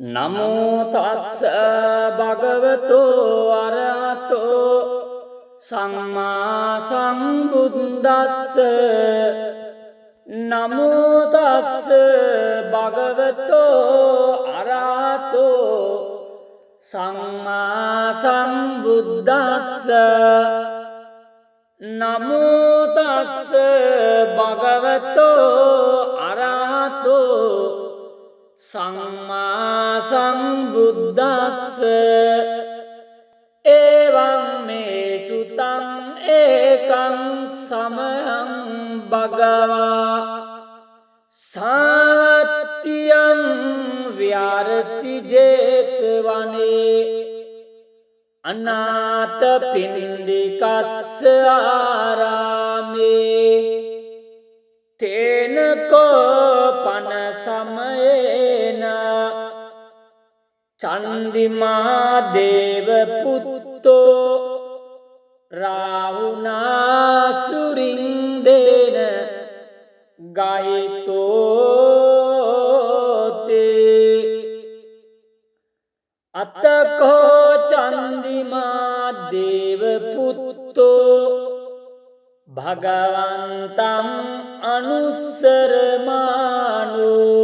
නමෝ තස්ස භගවතෝ අරහතෝ සම්මා සම්බුද්දස්ස නමෝ තස්ස භගවතෝ අරහතෝ සම්මා සම්බුද්දස්ස නමෝ තස්ස භගවතෝ අරහතෝ සම්මා සම්බුද්දස්ස එවං මේ සුතං ඒකං සමයං භගවා සාවත්තියං විහරති ජේතවනේ අනාථ පිණ්ඩිකස්ස ආරාමේ තේනකෝ පන සමයේන චන්දිමා දේව පුත්තෝ රාහුනාසුරින්දේන ගහිතෝතේ අතකෝ චන්දිමා දේව පුත්තෝ භගවන්තං අනුස්සරමානෝ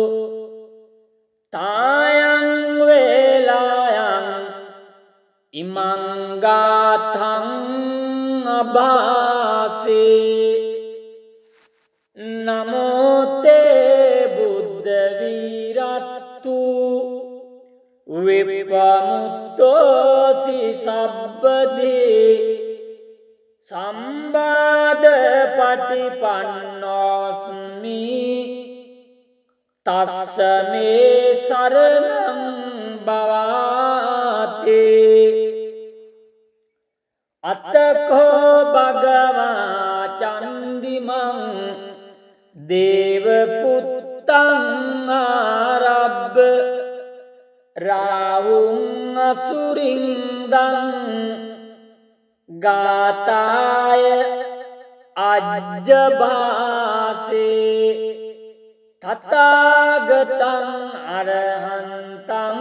තායං වේලායන් ඉමං ගාථං අභාසේ නමෝ තේ බුද්ධ විරත්තු විපමුත්තෝසි සබ්බදී සම්බාධ පටිපන්නෝස්මි තස්ස මේ සරණං භවාතේ අත්තකෝ භගවා චන්දිමං දේව පුත්තං ආරබ්බ රාහුං අසුරින්දං ගාතාය අජ්ජභාසේ තථාගතං අරහන්තං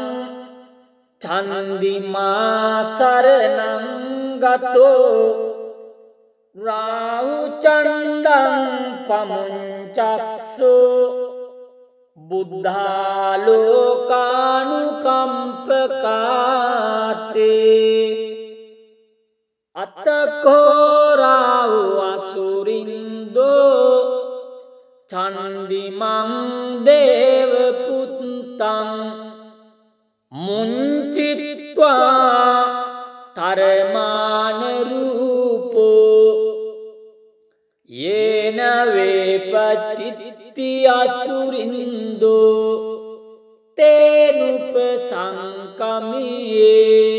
චන්දිමා සරණං ගතෝ රාහු චණ්ඩං පමුංචස්සෝ බුද්ධාලෝකානුකම්පකාතේ අත්තකෝ රාහු අසුරින්දෝ චන්දිමං දේව පුත්තං මුංචිත්වා තරමාන රූපෝ යේන වේපචිත්ති අසුරින්දෝ තේනුප සංකමියේ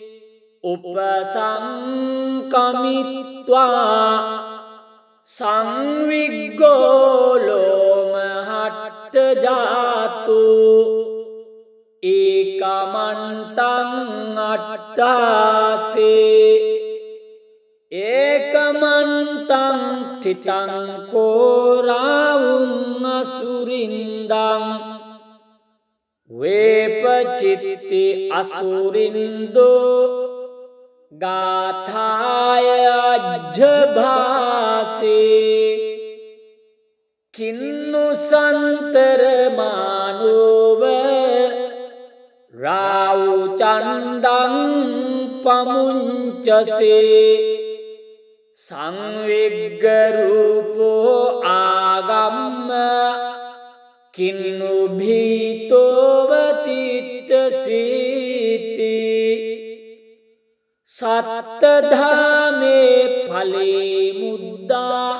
උපසංකමිත්වා සංවිග්ගෝලෝමහට්ට ජාතු ඒකමන්තං අට්ඨාසේ ඒකමන්තං තිතං කෝරාවුං අසුරින්දං වේපචිත්ති අසුරින්දෝ ගාථාය අජ්ජභාසේ කින්නු සන්තරමානෝව රාහු චණ්ඩං පමුංචසේ සංවිග්ග රූපෝ ආගම්ම කින්නු භීතෝව තිට්ඨසීති සත්තධාමේ ඵලේ මුද්දා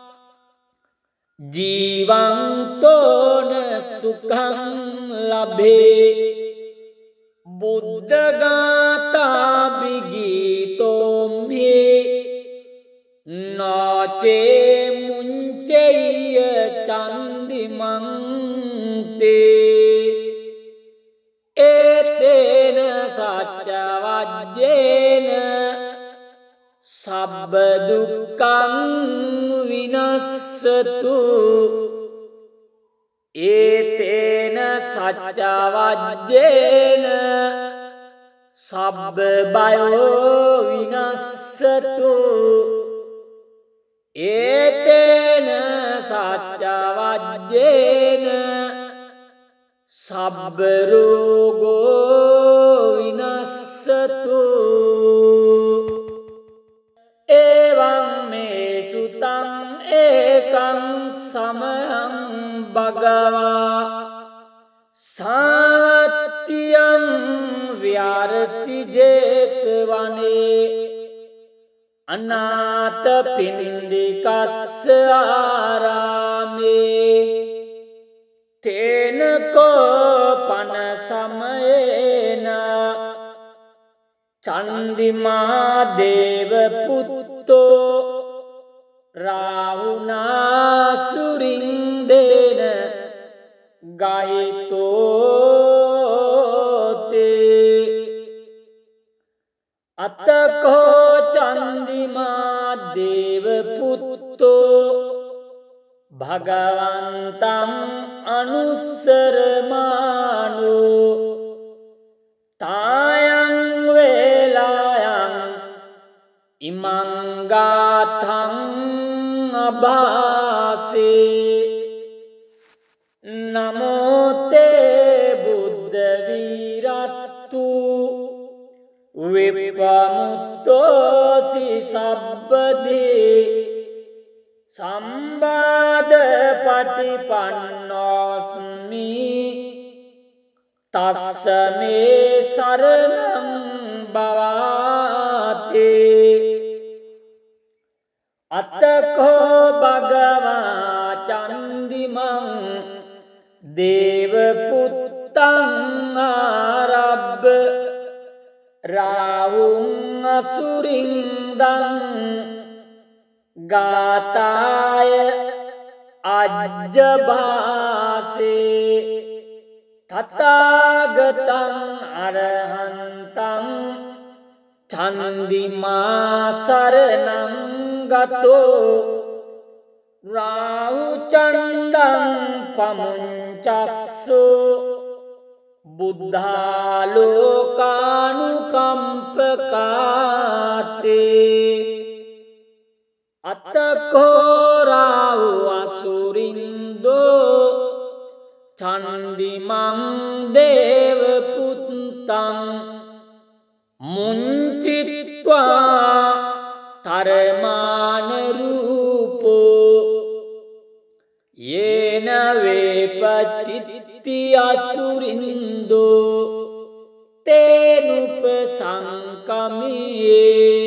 ජීවන්තෝන සුඛං ලබේ බුද්ධ ගාථා බිගීතෝම්හි නාචේ මුංචෙය්‍ය චන්දිමං තේ ඒතේන සච්ච වජ්ජේන සබ්බ දුක්ඛං විනස්සතු ඒතේන සච්චවජ්ජේන සබ්බ බයෝ විනස්සතු ඒතේන සච්චවජ්ජේන සබ්බ රෝගෝ විනස්සතු එවං මේ සුතං ඒකං සමයං භගවා සාවත්තියං විහරති ජේතවනේ අනාථ පිණ්ඩිකස්ස ආරාමේ තේන කෝපන සමයේන චන්දිමා දේව පුත්තෝ රාහුනා සුරින්දේන ගහිතෝතේ අතකෝ චන්දිමා දේව පුත්තෝ භගවන්තං අනුස්සරමානෝ තායං වේලායන් ඉමං ගාථං අභාසේ නමෝ තේ බුද්ධ විරත්තු විපමුත්තෝසි සබ්බදී සම්බාධ පටිපන්නෝස්මි තස්ස මේ සරණං භවාතේ අත්තකෝ භගවා චන්දිමං දේව පුත්තං ආරබ්බ රාහුං අසුරින්දං ගාතාය අජ්ජභාසේ තථාගතං අරහන්තං චන්දිමා සරණං ගතෝ රාහු චණ්ඩං පමුංචස්සු බුද්ධාලෝකානුකම්පකාතේ අතකෝ රාහු අසුරින්දෝ චන්දිමං දේව පුත්තං මුංචිත්වා තරමාන රූපෝ යේන වේපචිත්ති අසුරින්දෝ තේනුප සංකමියේ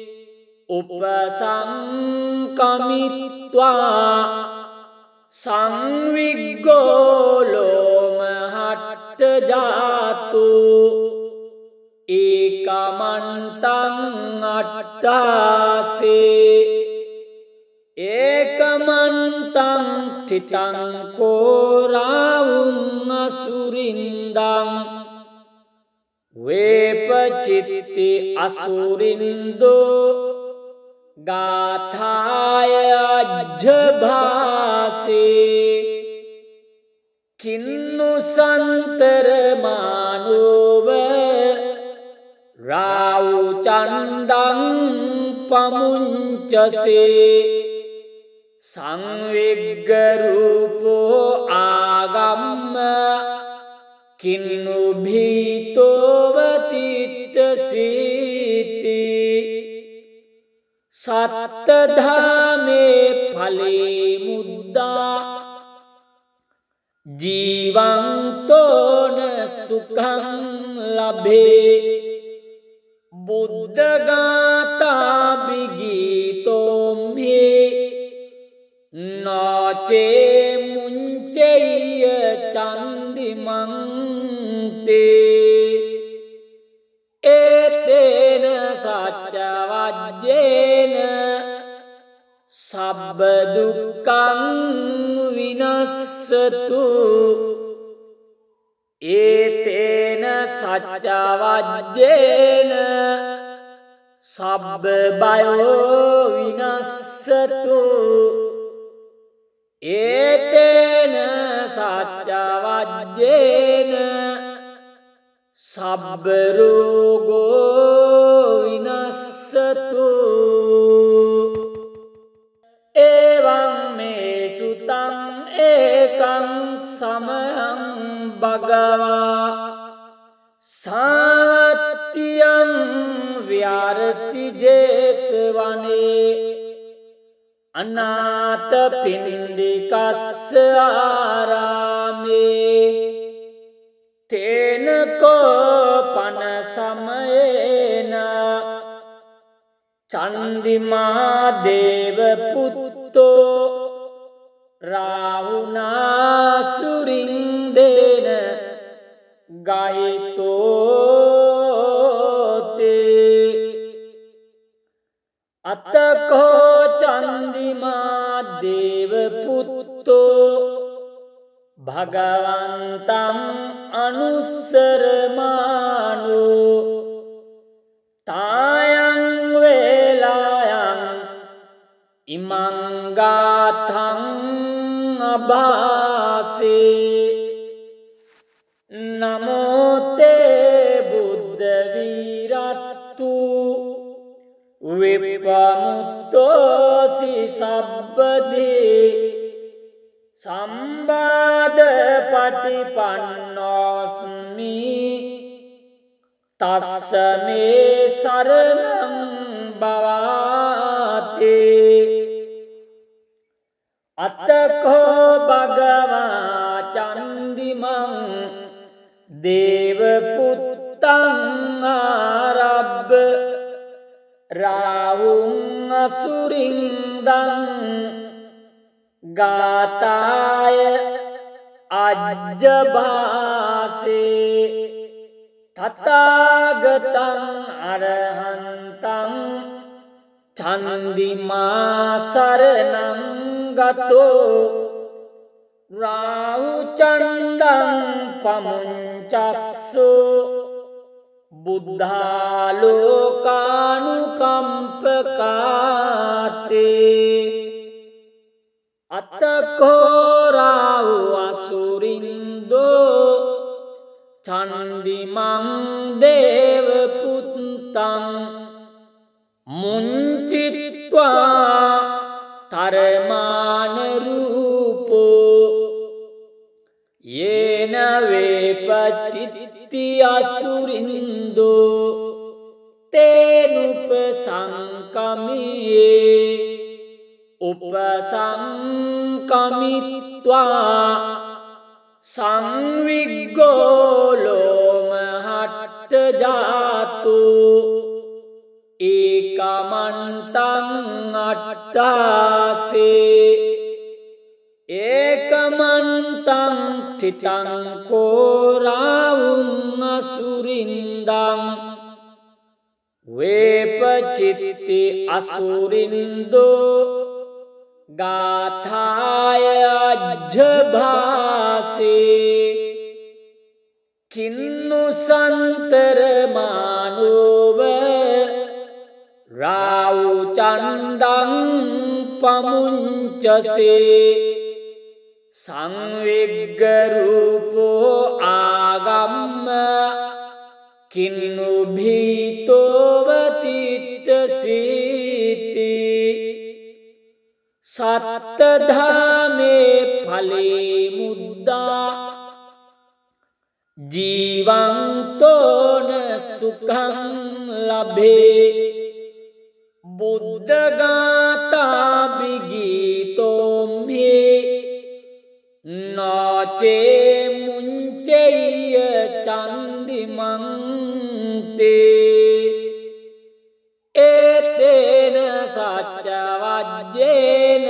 උපසංකමිත්වා සංවිග්ගෝ ලෝමහට්ට ජාතු ඒකමන්තං අට්ඨාසේ ඒකමන්තං තිතං කෝරාවුං අසුරින්දං වේපචිත්ති අසුරින්දෝ ගාථාය අජ්ජභාසේ කින්නු සන්තර මානෝව රාහු චණ්ඩං පමුංචසේ සංවිග්ග රූපෝ ආගම්ම කින්නු භීතෝව තිට්ඨසීති සත්තධාමේ ඵලේ මුද්දා ජීවන්තෝන සුඛං ලබේ බුද්ධ ගාථා බිගීතෝම්හි නාචේ මුංචෙය්‍ය චන්දිමං තේ ඒතේන සච්චවජ්ජේන සබ්බ දුක්ඛං විනස්සතු ඒතේන සච්චවජ්ජේන සබ්බ බයෝ විනස්සතු ඒතේන සච්චවජ්ජේන වජ්ජේන සබ්බ රෝගෝ විනස්සතු එවං මේ සුතං ඒකං සමයං භගවා සාවත්තියං විහරති ජේතවනේ අනාථ පිණ්ඩිකස්ස ආරාමේ තේන කෝපන සමයේන චන්දිමා දේව පුත්තෝ රාහුනා සුරින්දේන ගහිතෝතේ අතකෝ චන්දිමා දේව පුත්තෝ භගවන්තං අනුස්සරමානෝ තායං වේලායන් ඉමං ගාථං අභාසේ නමෝ තේ බුද්ධ විරත්තු විපමුත්තෝසි සබ්බදී සම්බාධ පටිපන්නෝස්මි තස්ස මේ සරණං භවාතේ අත්තකෝ භගවා චන්දිමං දේව පුත්තං ආරබ්බ රාහුං අසුරින්දං ගාතාය අජ්ජභාසේ තථාගතං අරහන්තං චන්දිමා සරණං ගතෝ රාහු චණ්ඩං පමුංචස්සු බුද්ධාලෝකානුකම්පකාතේ අත්තකෝ රාහු අසුරින්දෝ චන්දිමං දේව පුත්තං මුංචිත්වා තරමාන රූපෝ යේන වේපචිත්ති අසුරින්දෝ තේනුප සංකමියේ උපසංකමිත්වා සංවිග්ගෝලෝමහට්ට ජාතු ඒකමන්තං අට්ඨාසේ ඒකමන්තං තිතං කෝරාවුං අසුරින්දං වේපචිත්ති අසුරින්දෝ ගාථාය අජ්ජභාසේ කින්නු සන්තර මානෝව රාහු චණ්ඩං පමුංචසේ සංවිග්ග රූපෝ ආගම්ම කින්නු භීතෝව තිට්ඨසීති සත්තධාමේ ඵලේ මුද්දා ජීවන්තෝන සුඛං ලබේ බුද්ධ ගාථා බිගීතෝම්හි නාචේ මුංචෙය්‍ය චන්දිමං තේ ඒතේන සච්ච වජ්ජේන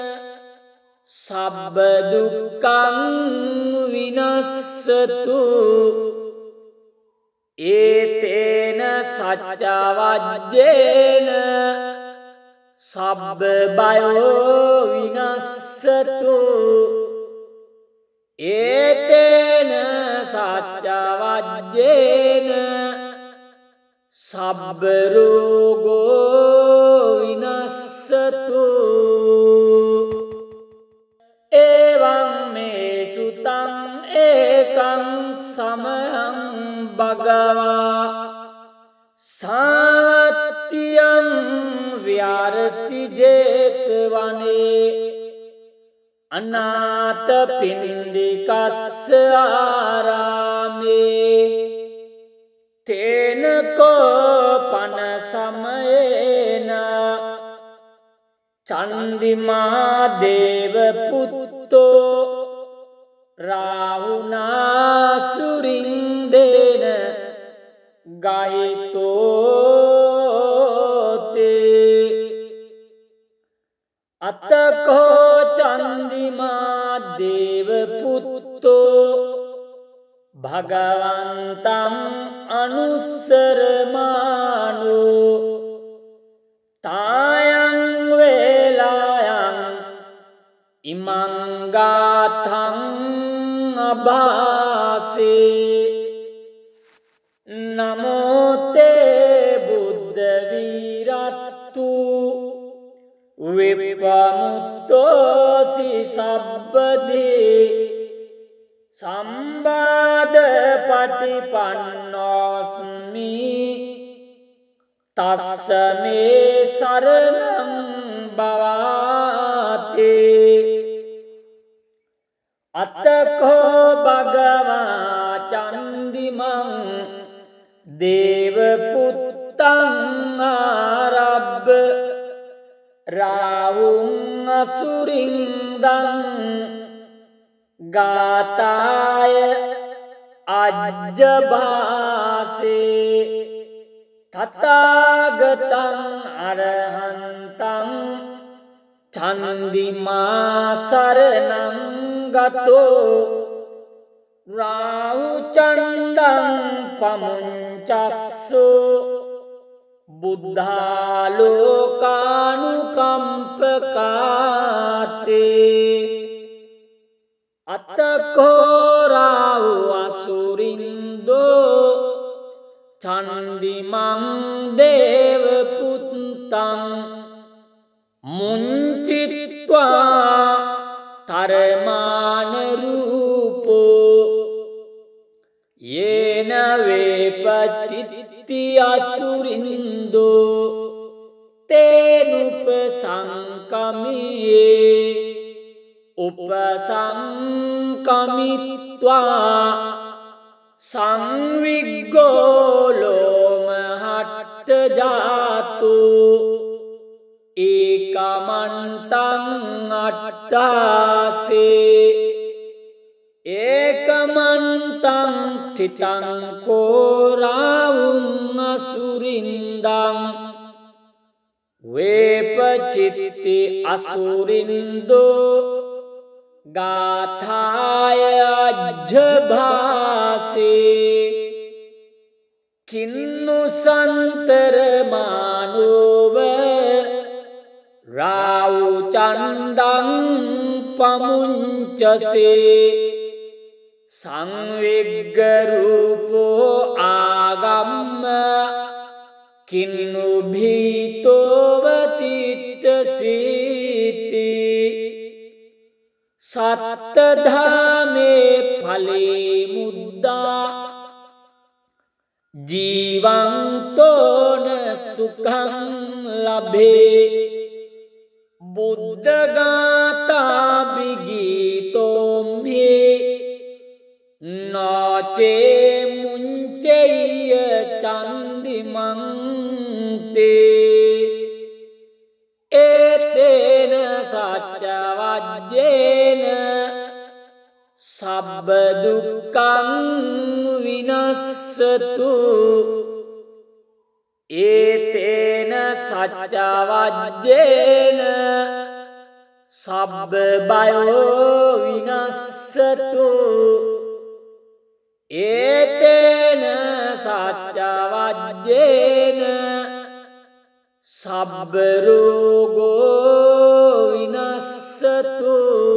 සබ්බ දුක්ඛං විනස්සතු ඒතේන සච්ච වජ්ජේන සබ්බ බයෝ විනස්සතු ඒතේන සච්ච වජ්ජේන සබ්බ රෝගෝ විනස්සතු එවං මේ සුතං ඒකං සමයං භගවා සාවත්තියං විහරති ජේතවනේ අනාථපිණ්ඩිකස්ස ආරාමේ තේන කෝපන සමයේන චන්දිමා දේව පුත්තෝ රාහුනා සුරින්දේන ගහිතෝතේ අතකෝ චන්දිමා දේව පුත්තෝ භගවන්තං අනුස්සරමානෝ තායං වේලායං ඉමං ගාථං අභාසේ නමෝ තේ බුද්ධ වීරත්තු විපමුත්තෝසි සබ්බදී සම්බාධ පටිපන්නෝස්මි තස්ස මේ සරණං භවාතේ අත්තකෝ භගවා චන්දිමං දේව පුත්තං ආරබ්බ රාහුං අසුරින්දං ගාතාය අජ්ජභාසේ තථාගතං අරහන්තං චන්දිමා සරණං ගතෝ රාහු චණ්ඩං පමුංචස්සෝ බුද්ධාලෝකානුකම්පකාතේ අත්තකෝ රාහු අසුරින්දෝ චන්දිමං දේව පුත්තං මුංචිත්වා තරමාන රූපෝ යේන වේපචිත්ති අසුරින්දෝ තේනුප සංකමියේ උපසංකමිත්වා සංවිග්ගෝලෝමහට්ට ජාතු ඒකමන්තං අට්ඨාසේ ඒකමන්තං තිතං කෝරාවුං අසුරින්දං වේපචිත්ති අසුරින්දෝ ගාථාය අජ්ජභාසේ කින්නු සන්තර මානෝව රාහු චණ්ඩං පමුංචසේ සංවිග්ග රූපෝ ආගම්ම කින්නු භීතෝව තිට්ඨසීති සත්ත ධාමේ ඵලේ මුද්දා ජීවන්තෝන සුඛං ලබේ බුද්ධ ගාථා බිගීතෝම්හි නාචේ මුංචෙය්‍ය චන්දිමං තේ ඒතේන සච්ච වජ්ජේන සබ්බ දුක්ඛං විනස්සතු ඒතේන සච්ච වජ්ජේන සබ්බ බයෝ විනස්සතු ඒතේන සච්ච වජ්ජේන සබ්බ රෝගෝ විනස්සතු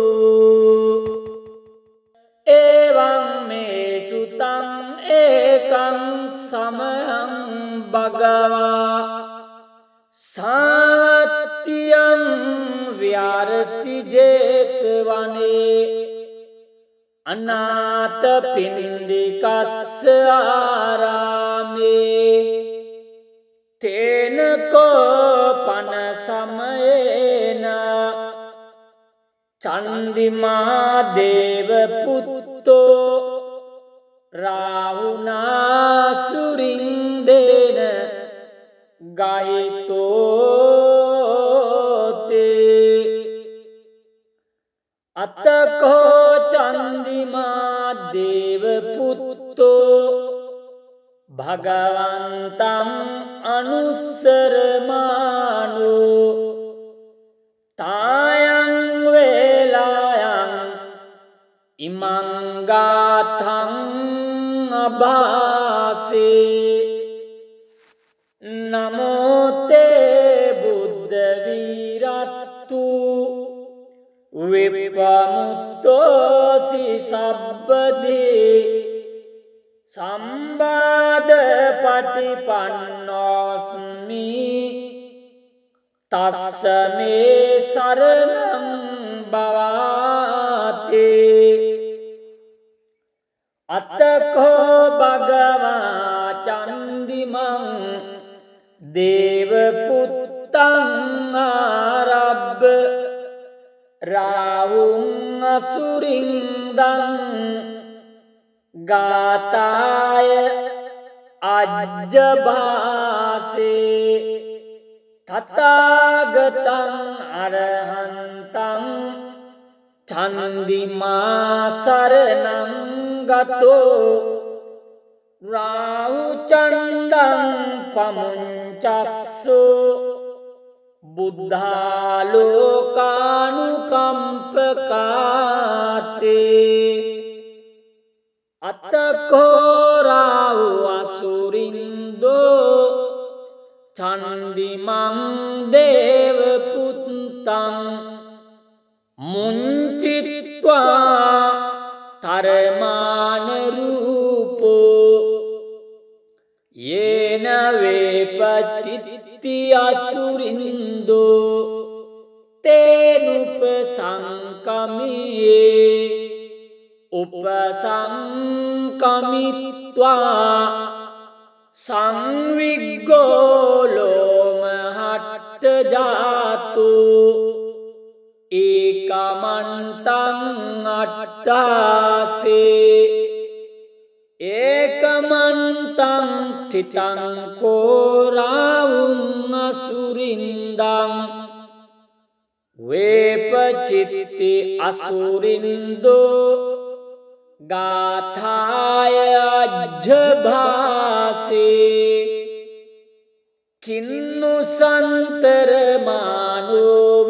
එවං මේ සුතං ඒකං සමයං භගවා සාවත්තියං විහරති ජේතවනේ අනාථ පින්ඩිකස්ස ආරාමේ තේනකෝ පන සමයේන චන්දිමා දේව පුත්තෝ රාහුනාසුරින්දේන ගහිතෝතේ අතකෝ චන්දිමා දේව පුත්තෝ භගවන්තං අනුස්සරමානෝ තායං වේලායන් ඉමං ගාථං අභාසේ නමෝ තේ බුද්ධ වීරත්තු විපමුත්තෝසි සබ්බදී සම්බාධ පටිපන්නෝස්මි තස්ස මේ සරණං භවාතේ අත්තකෝ භගවා චන්දිමං දේව පුත්තං ආරබ්බ රාහුං අසුරින්දං ගාතාය අජ්ජභාසේ තථාගතං අරහන්තං චන්දිමා සරණං ගතෝ රාහු චණ්ඩං පමුංචස්සෝ බුද්ධාලෝකානුකම්පකාතේ අත්තකෝ රාහු අසුරින්දෝ චන්දිමං දේව පුත්තං මුංචිත්වා තරමාන රූපෝ යේන වේපචිත්ති අසුරින්දෝ තේනුප සංකමියේ උපසංකමිත්වා සංවිග්ගෝලෝමහට්ට ජාතු ඒකමන්තං අට්ඨාසේ ඒකමන්තං තිතං කෝරාවුං අසුරින්දං වේපචිත්ති අසුරින්දෝ ගාථාය අජ්ජභාසේ කින්නු සන්තරමානෝව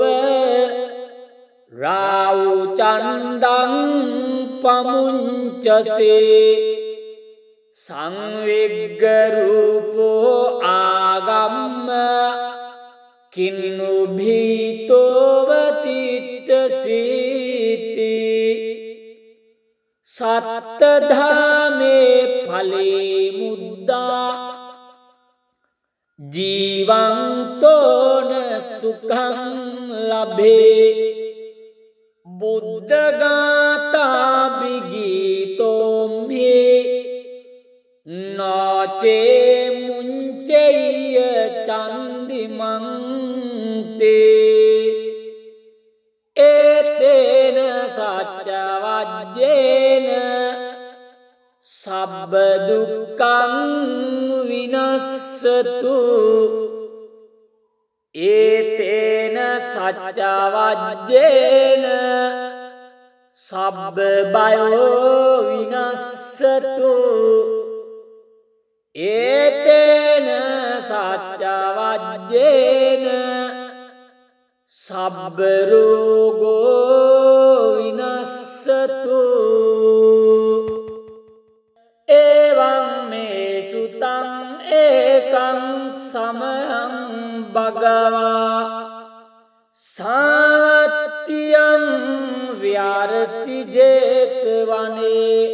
රාහු චණ්ඩං පමුංචසේ සංවිග්ග රූපෝ ආගම්ම කින්නු භීතෝව තිට්ඨසීති සත්තධාමේ ඵලේ මුද්දා ජීවන්තෝන සුඛං ලබේ බුද්ධ ගාථා බිගීතෝම්හි නාචේ මුංචෙය්‍ය චන්දිමං තේ ඒතේන සච්ච වජ්ජේන සබ්බ දුක්ඛං විනස්සතු ඒතේන සච්ච වජ්ජේන සබ්බ බයෝ විනස්සතු ඒතේන සච්ච වජ්ජේන සබ්බ රෝගෝ විනස්සතු එවං මේ සුතං ඒකං සමයං භගවා සාවත්තියං විහරති ජේතවනේ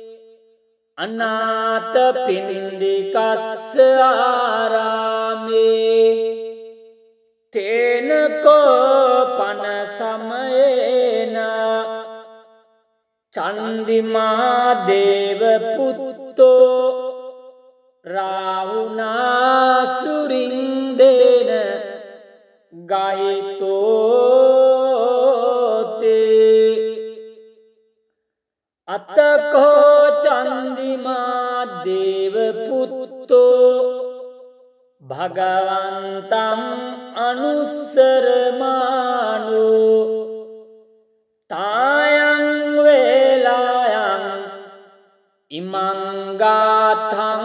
අනාථ පින්ඩිකස්ස ආරාමේ තේනකෝ පන සමයේන චන්දිමා දේවපුත්තෝ රාවුනාසුරින්දේන ගහිතෝතේ අතකෝ චන්දිමා දේවපුත්තෝ භගවන්තං අනුස්සරමානෝ තායං වේලායන් ඉමං ගාථං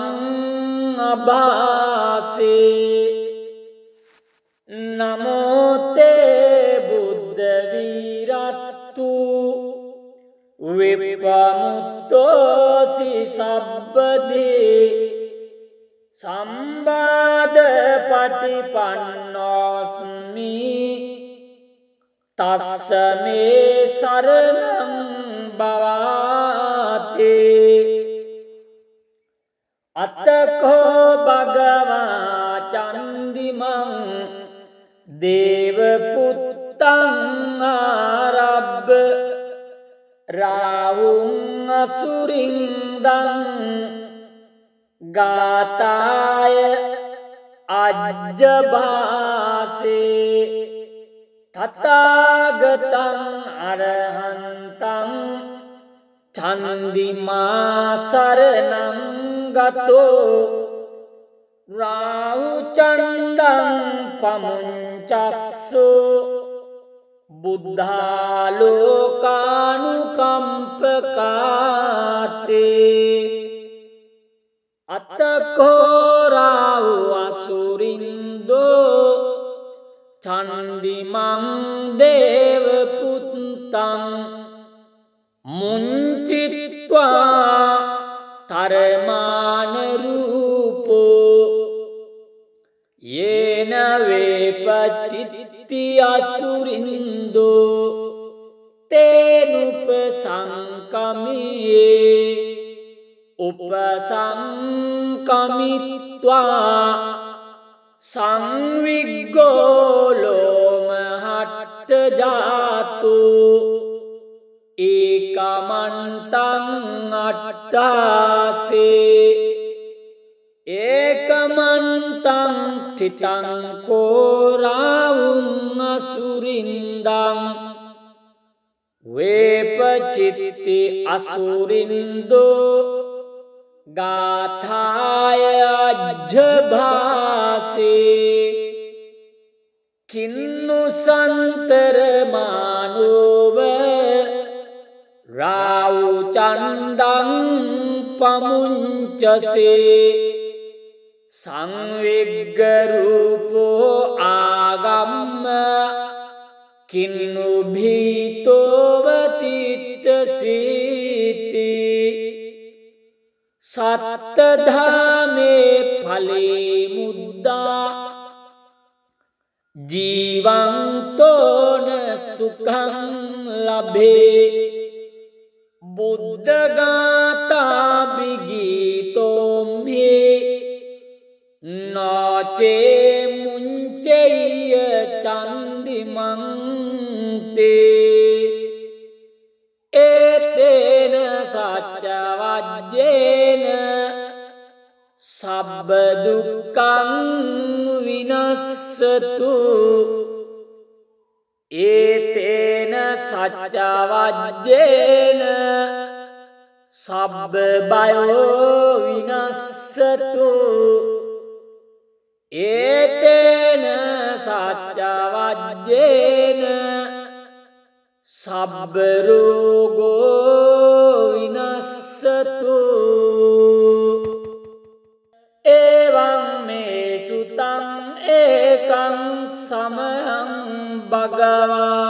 අභාසේ නමෝ තේ බුද්ධ විරත්තු විපමුත්තෝසි සබ්බදී සම්බාධ පටිපන්නෝස්මි තස්ස මේ සරණං භවාතේ අත්තකෝ භගවා චන්දිමං දේවපුත්තං ආරබ්බ රාවුං අසුරින්දං ගාතාය අජ්ජභාසේ තථාගතං අරහන්තං චන්දිමා සරණං ගතෝ රාහු චණ්ඩං පමුංචස්සෝ බුද්ධාලෝකානුකම්පකාතේ අත්තකෝ රාහු අසුරින්දෝ චන්දිමං දේවපුත්තං මුංචිත්වා තරමාන රූපෝ යේන වේපචිත්ති අසුරින්දෝ තේනුප සංකමියේ උපසංකමිත්වා සංවිග්ගෝලෝමහට්ට ජාතු ඒකමන්තං අට්ඨාසේ ඒකමන්තං තිතං කෝරාවුං අසුරින්දං වේපචිත්ති අසුරින්දෝ ගාථාය අජ්ජභාසේ කින්නු සන්තරමානෝව රාවු චණ්ඩං පමුංචසේ සංවිග්ග රූපෝ ආගම්ම කින්නු භීතෝවතිට්ඨසීති සත්තධාමේ ඵලේ මුද්දා ජීවන්තෝන සුඛං ලබේ බුද්ධගාථා බිගීතෝම්හි නොචේ මුංචෙය්‍ය චන්දිමං තේ ඒතේන සච්ච වජ්ජේන සබ්බ දුක්ඛං විනස්සතු ඒතේන සච්ච වජ්ජේන සබ්බ බයෝ විනස්සතු ඒතේන සච්ච වජ්ජේන සබ්බ රෝගෝ විනස්සතු එවං මේ සුතං ඒකං සමයං භගවා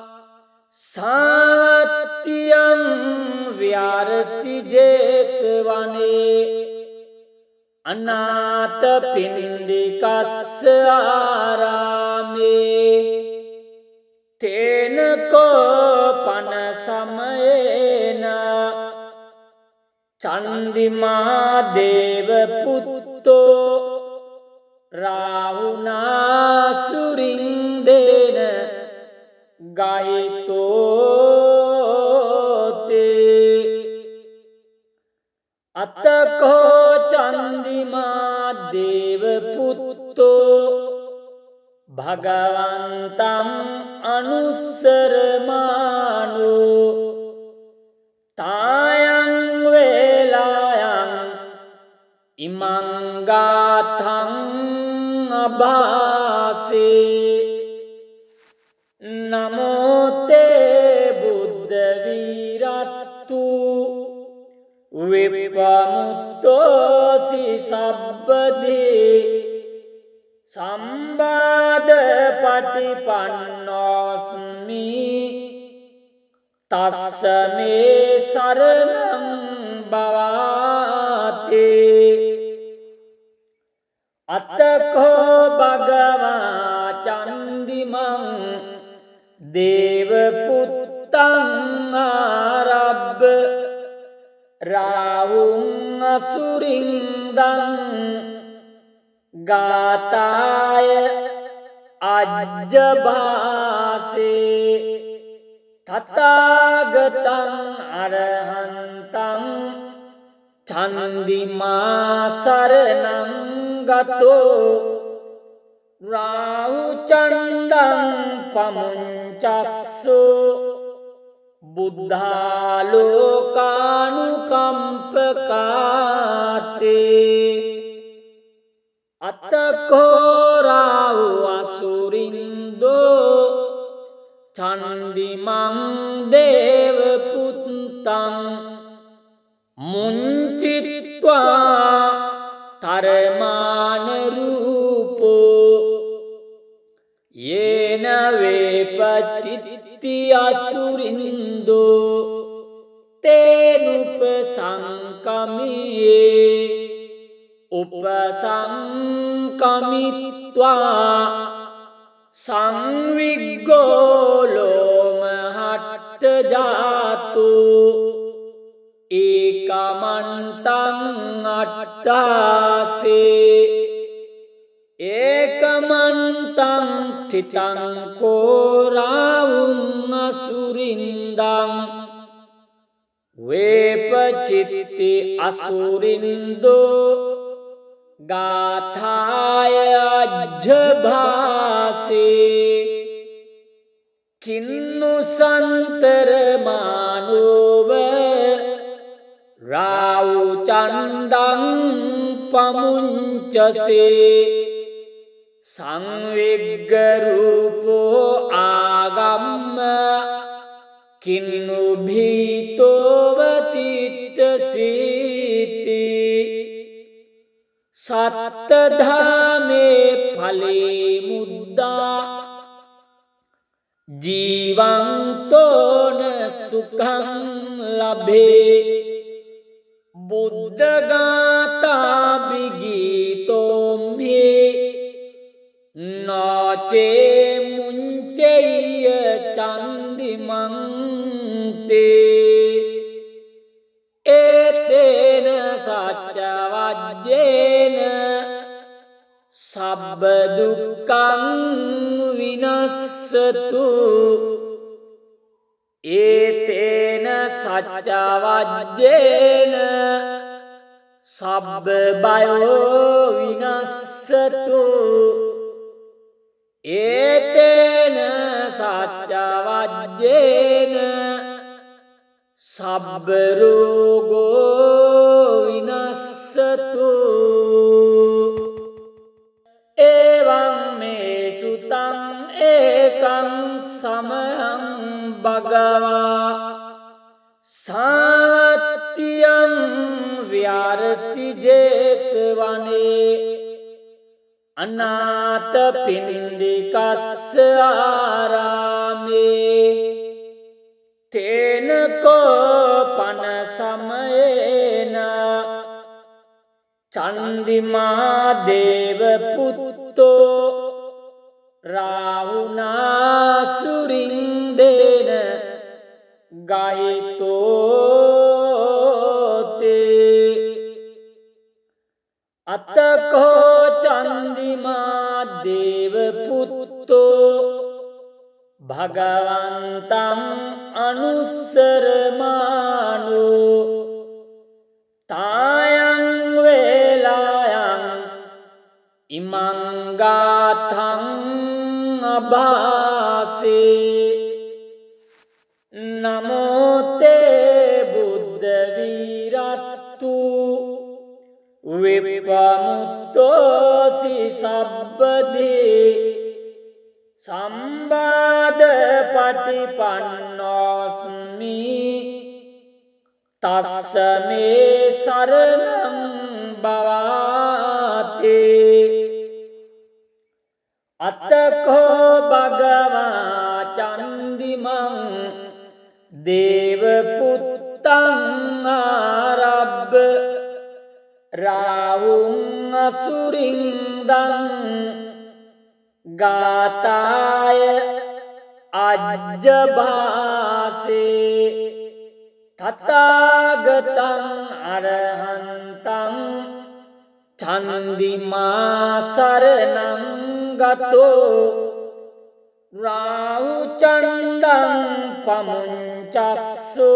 සාවත්තියං විහරති ජේතවනේ අනාථ පින්ඩිකස්ස ආරාමේ තේනකෝ පන සමයේන චන්දිමා දේවපුත්තෝ රාවුනාසුරින්දේන ගහිතෝතේ अतको चंदिमा देवपुत्तो भगवन्तं अनुसरमानो तायं वेलायं इमं गाथं अभासे नमो ते बुद्ध वीरत्तु विपमुक्तोऽसि सब्बदे संवाद पटिपन्नोऽस्मि तस्स मे शरणं भवाते अतको भगवा चन्दिमं देवपुत्तं आरभ्य राहुं असुरिन्दं गाताय अज्जभासे तथागतं अरहन्तं चन्दिमा शरणं गतो राहुचन्दं पमुञ्चस्सु बुद्धालोकानुकम्पकाते अतको राहु असुरिन्दो चन्दिमं देवपुत्तं मुञ्चित्वा तरमानरूपो येन वेपचित्ति असुरिन्दो तेनुपसंकमिये उपसंकमित्वा संविग्गो लोमहट्टजातो एकमन्तं अट्टासे एकमन्तं ठितं को राहुं असुरिन्दं वेपचित्ति असुरिन्दो गाथाय अज्जभासे किन्नु सन्तरमानोव राहुचन्दं पमुञ्चसे संविग्गरूपो आगम्य किन्नु भीतोऽवतिष्ठसीति सप्तधामे फले मुद्दा जीवन्तो न सुखं लभे बुद्धगाथा विगीतो मे न चे मुञ्चेय चन्दिमं ते एतेन सच्चवज्जेन सब्बदुःखं विनश्यतु एतेन सच्चवज्जेन सब्बभयो विनश्यतु एतेन सच्चवज्जेन सब्बरोगो विनश्यतु एवं मे सुतं एकं समयं भगवा सावत्यं व्यारति जेतवने अनाथपिण्डिकस्य आरामे तेन कोपन समयेन चन्दिमा देवपुत्तो राहुना सुरिन्देन गायितो ते अतको चन्दिमा देवपुत्तो भगवन्तं अनुसरमानो ता भासे नमोते बुद्ध वीरत्तु विपमुत्तोसि सब्बदे संवाद पटिपन्नोस्मि तस्स मे शरणं भवाते अतको भगवा चन्दिमं देवपुत्तं आरभ्य राहुं असुरिन्दं गाताय अज्जभासे तथागतं अरहन्तं चन्दिमा शरणं गतो राहुचन्दं पमुञ्चस्सु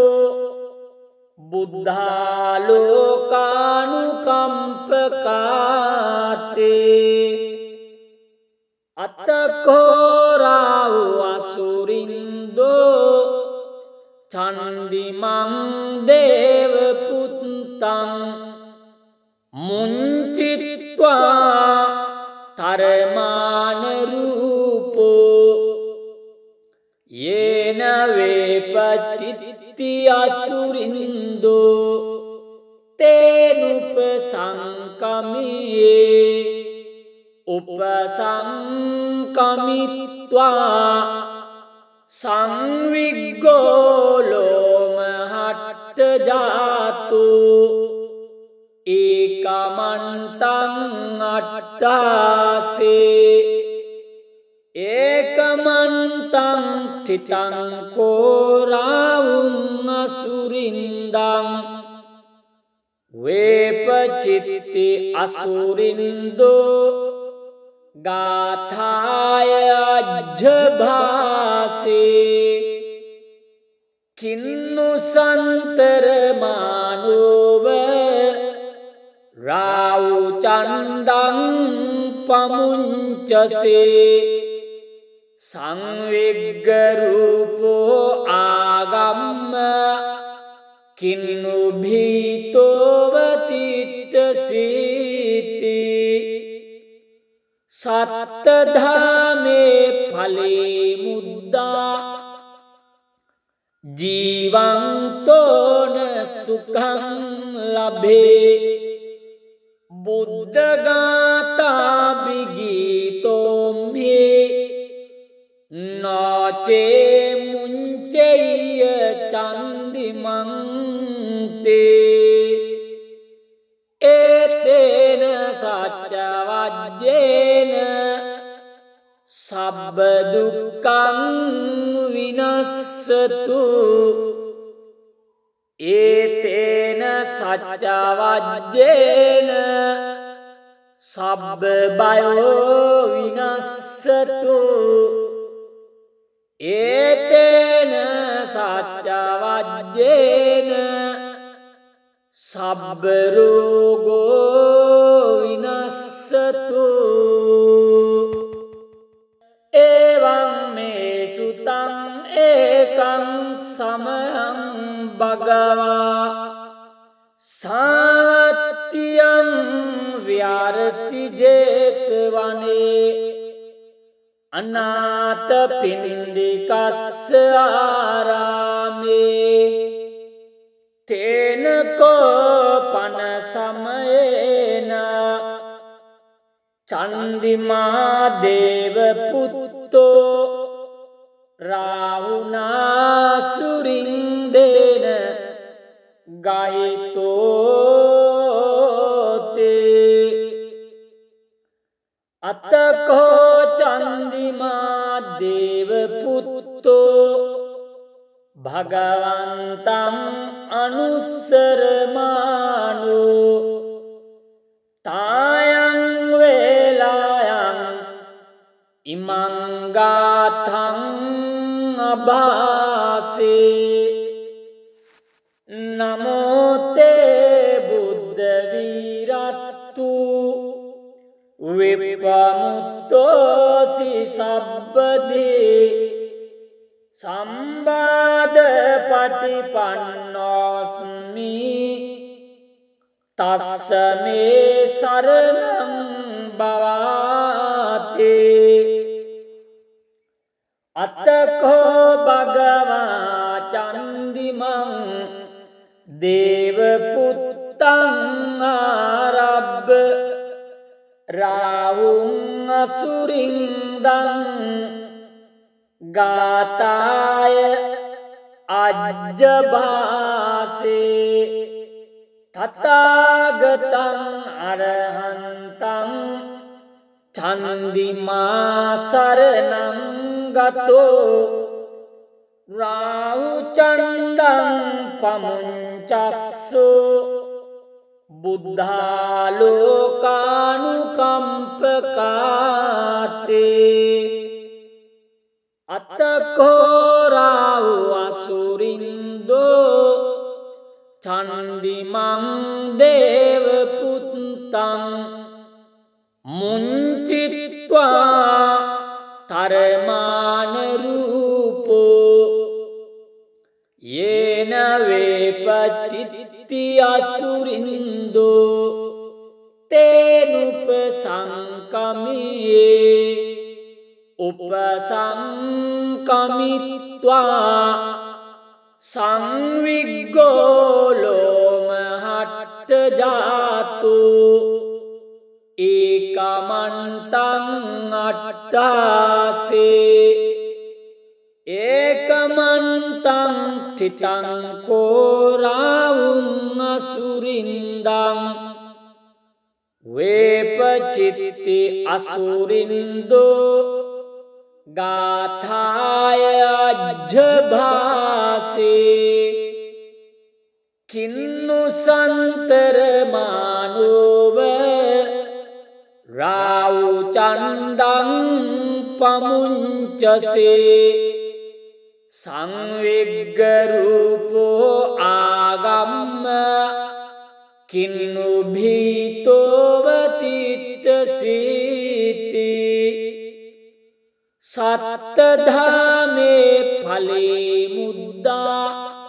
बुद्धालोकानुकम्पकाते अतको राहु असुरिन्दो चन्दिमं देवपुत्तं मुञ्चित्वा तरमानरूपो येन वेपचित्ति असुरिन्दो तेनुपसंकमिये उपसंकमित्वा संविग्गो लोमहट्टजातो एकमन्तं अट्टासे एकमन्तं ठितं को राहुं असुरिन्दं वेपचित्ति असुरिन्दो गाथाय अज्जभासे किन्नु सन्तरमानोव राहुचन्दं पमुञ्चसे संविग्गरूपो आगम्य किन्नु भीतोऽवतिष्ठसीति सप्तधामे फले मुद्दा जीवन्तो न सुखं लभे बुद्धगाथा विगीतो मे न चे मुञ्चेय चन्दिमं ते एतेन सच्चवज्जेन सब्बदुःखं विनश्यतु एतेन सच्चवज्जेन सब्बभयो विनश्यतु एतेन सच्चवज्जेन सब्बरोगो विनश्यतु एवं मे सुतं एकं समयं भगवा सावत्यं व्यारति जेतवने अनाथपिण्डिकस्य आरामे तेन कोपन समयेन चन्दिमा देवपुत्तो राहुना सुरिन्देन गायितो ते अतको चन्दिमा देवपुत्तो भगवन्तं अनुसरमानो तायं वेलायं इमं गाथं अभासे नमो ते बुद्धवीरत्तु විපමුත්තෝසි සබ්බදී සම්බාධ පටිපන්නෝස්මි තස්ස මේ සරණං භවාතේ අත්තකෝ භගවා චන්දිමං දේවපුත්තං ආරබ්බ රාහුං අසුරින්දං ගාතාය අජ්ජභාසේ තථාගතං අරහන්තං චන්දිමා සරණං ගතෝ රාහුචණ්ඩං පමුංචස්සු බුද්ධාලෝකානුකම්පකාතේ අත්තකෝ රාහු අසුරින්දෝ චන්දිමං දේවපුත්තං මුංචිත්වා තරමාන රූපෝ යේන වේපචිත්ති අසුරින්දෝ තේනුප සංකමියේ උපසංකමිත්වා සංවිග්ගෝලෝමහට්ට ජාතු ඒකමන්තං අට්ඨාසේ ඒකමන්තං තිතං කෝරාවුං අසුරින්දං වේපචිත්ති අසුරින්දෝ ගාථාය අජ්ජභාසේ කින්නු සන්තර මානෝව රාහුචණ්ඩං පමුංචසේ සංවිග්ග රූපෝ ආගම්ම කින්නු භීතෝවතිට්ඨසීති සත්තධාමේ ඵලේ මුද්දා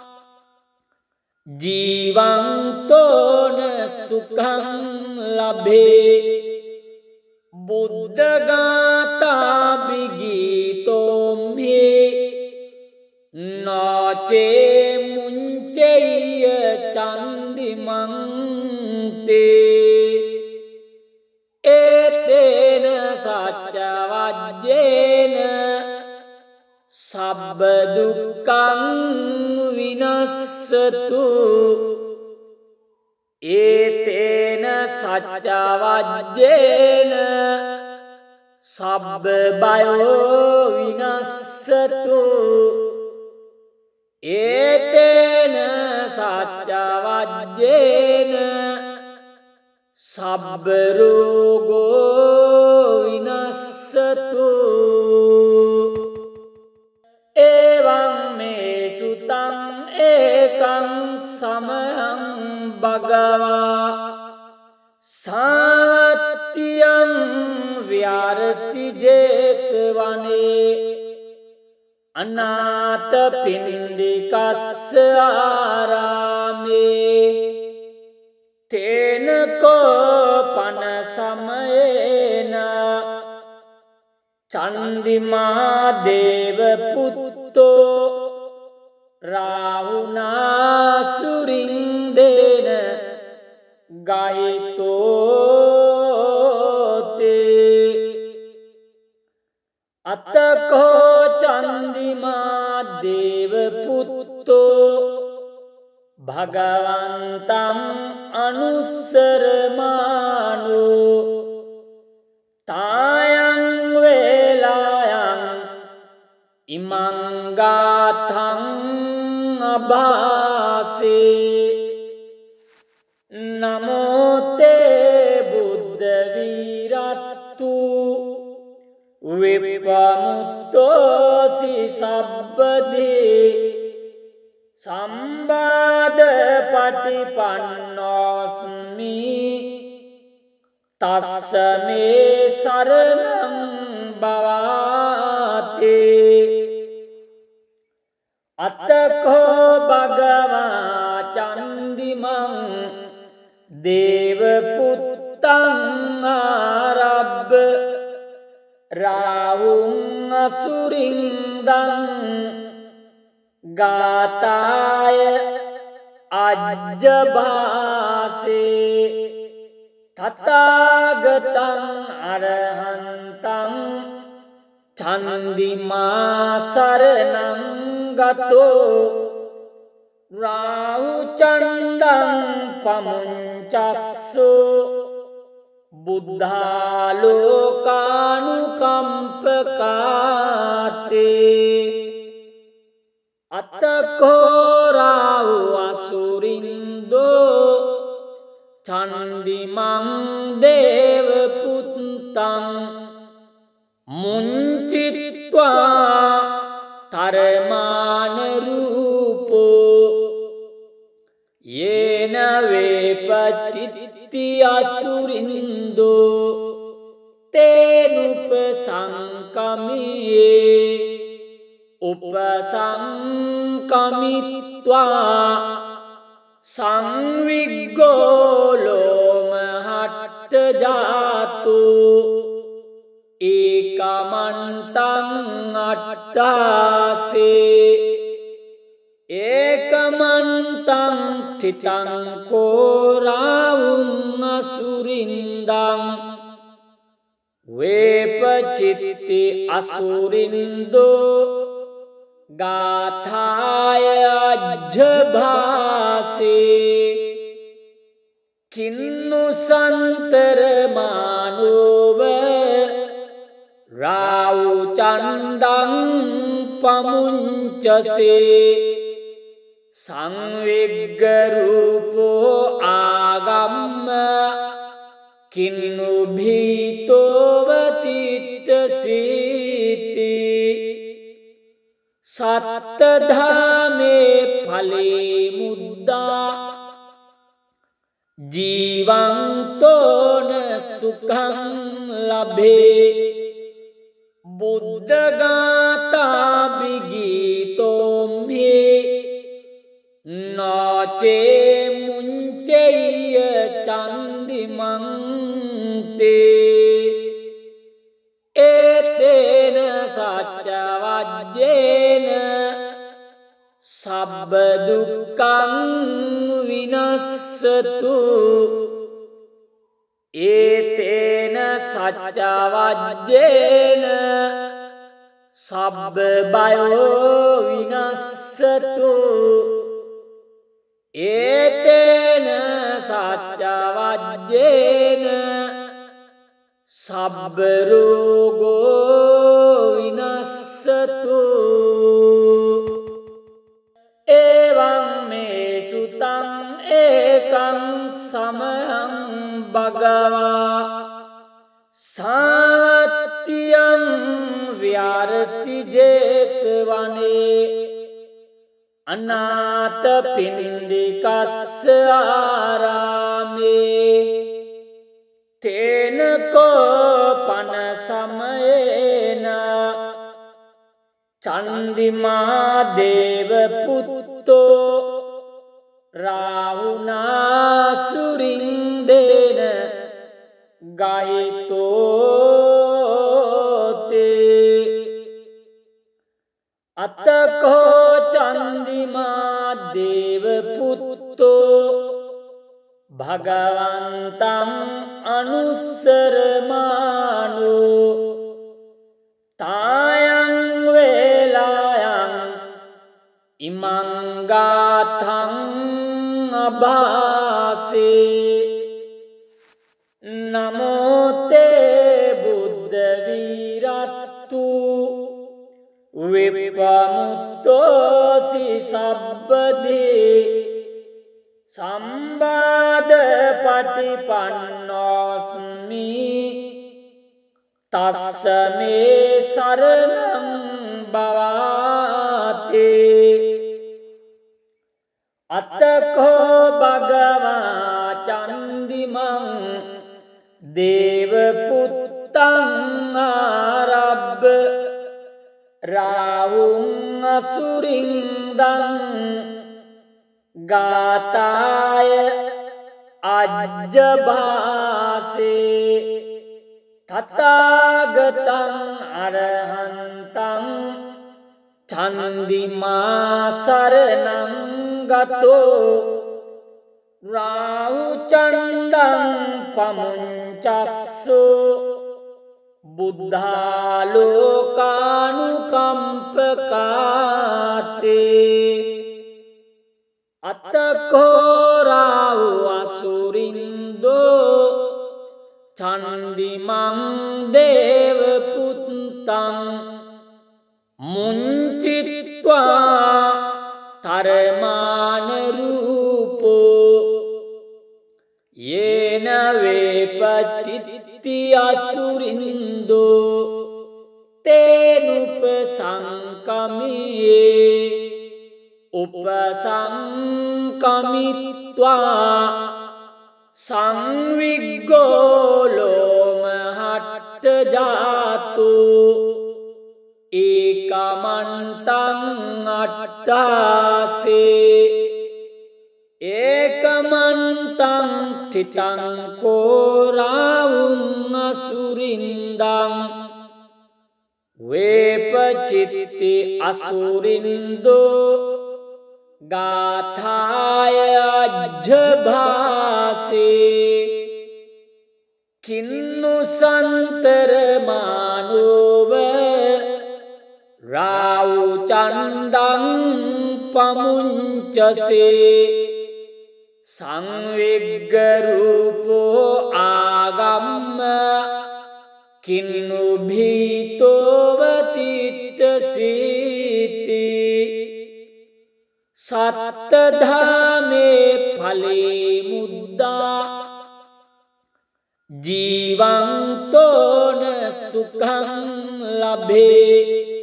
ජීවන්තෝන සුඛං ලබේ බුද්ධගාථා විගීතෝම්හි නාචේ මුංචෙය්‍ය චන්දිමං තේ ඒතේන සච්ච වජ්ජේන සබ්බ දුක්ඛං විනස්සතු ඒතේන සච්ච වජ්ජේන සබ්බ බයෝ විනස්සතු ඒතේන සච්ච වජ්ජේන සබ්බ රෝගෝ විනස්සතු එවං මේ සුතං ඒකං සමයං භගවා සාවත්තියං විහරති ජේතවනේ අනාථ පින්ඩිකස්ස ආරාමේ තේන කෝපන සමයේන චන්දිමා දේව පුත්තෝ රාහුනා සුරින්දේන ගහිතෝතේ අත්තකෝ චන්දිමා දේව පුත්තෝ භගවන්තං අනුස්සරමානෝ තායං වේලායන් ඉමං ගාථං අභාසේ නමෝ තේ බුද්ධ වීරත්තු විපමුත්තෝසි සබ්බදී සම්බාධ පටිපන්නෝස්මි තස්ස මේ සරණං භවාතේ අත්තකෝ භගවා චන්දිමං දේව පුත්තං ආරබ්බ රාහුං අසුරින්දං ගාතාය අජ්ජභාසේ තථාගතං අරහන්තං චන්දිමා සරණං ගතෝ රාහු චණ්ඩං පමුංචස්සෝ බුද්ධාලෝකානුකම්පකාතේ අත්තකෝ රාහු අසුරින්දෝ චන්දිමං දේව පුත්තං මුංචිත්වා තරමාන රූපෝ යේන වේපචිත්ති අසුරින්දෝ තේනුප සංකමියේ උපසංකමිත්වා සංවිග්ගෝලෝමහට්ට ජාතු ඒකමන්තං අට්ඨාසේ ඒකමන්තං තිතං කෝරාවුං අසුරින්දං වේපචිත්ති අසුරින්දෝ ගාථාය අජ්ජභාසේ කින්නු සන්තර මානෝව රාහු චණ්ඩං පමුංචසේ සංවිග්ග රූපෝ ආගම්ම කින්නු භීතෝව තිට්ඨසීති සත්ත ධාමේ ඵලේ මුද්දා ජීවන්තෝන සුඛං ලබේ බුද්ධ ගාථා බිගීතෝම්හි නාචේ මුංචෙය්‍ය චන්දිමං තේ ඒතේන සච්ච වජ්ජේන සබ්බ දුක්ඛං විනස්සතු ඒතේන සච්ච වජ්ජේන සබ්බ බයෝ විනස්සතු ඒතේන සච්ච වජ්ජේන සබ්බ රෝගෝ විනස්සතු එවං මේ සුතං ඒකං සමයං භගවා සාවත්තියං විහරති ජේතවනේ අනාථ පිණ්ඩිකස්ස ආරාමේ තේන කෝපන සමයේන චන්දිමා දේව පුත්තෝ රාහුනාසුරින්දේන ගහිතෝතේ අත්තකෝ චන්දිමා දේව පුත්තෝ භගවන්තං අනුස්සරමානෝ තායං වේලායන් ඉමං ගාථං අභාසේ නමෝ තේ බුද්ධ වීරත්තු විපමුත්තෝසි සබ්බදී සම්බාධ පටිපන්නෝස්මි තස්ස මේ සරණං භවාතේ අත්තකෝ භගවා චන්දිමං දේවපුත්තං ආරබ්බ රාහුං අසුරින්දං ගාතාය අජ්ජභාසේ තථාගතං අරහන්තං චන්දිමා සරණං ගතෝ රාහු චණ්ඩං පමුංචස්සු බුද්ධාලෝකානුකම්පකාතේ අතකෝ රාහු අසුරින්දෝ චන්දිමං දේවපුත්තං මුංචිත්වා තරමාන රූපෝ යේන වේපචිත්ති අසුරින්දෝ තේනුපසංකමියේ උපසංකමිත්වා සංවිග්ගෝලෝමහට්ට ජාතු ඒකමන්තං අට්ඨාසේ ඒකමන්තං තිතං කෝරාවුං අසුරින්දං වේපචිත්ති අසුරින්දෝ ගාථාය අජ්ජභාසේ කින්නු සන්තරමානෝව රාහු චණ්ඩං පමුංචසේ සංවිග්ග රූපෝ ආගම්ම කින්නු භීතෝව තිට්ඨසීති සත්තධාමේ ඵලේ මුද්දා ජීවන්තෝන සුඛං ලබේ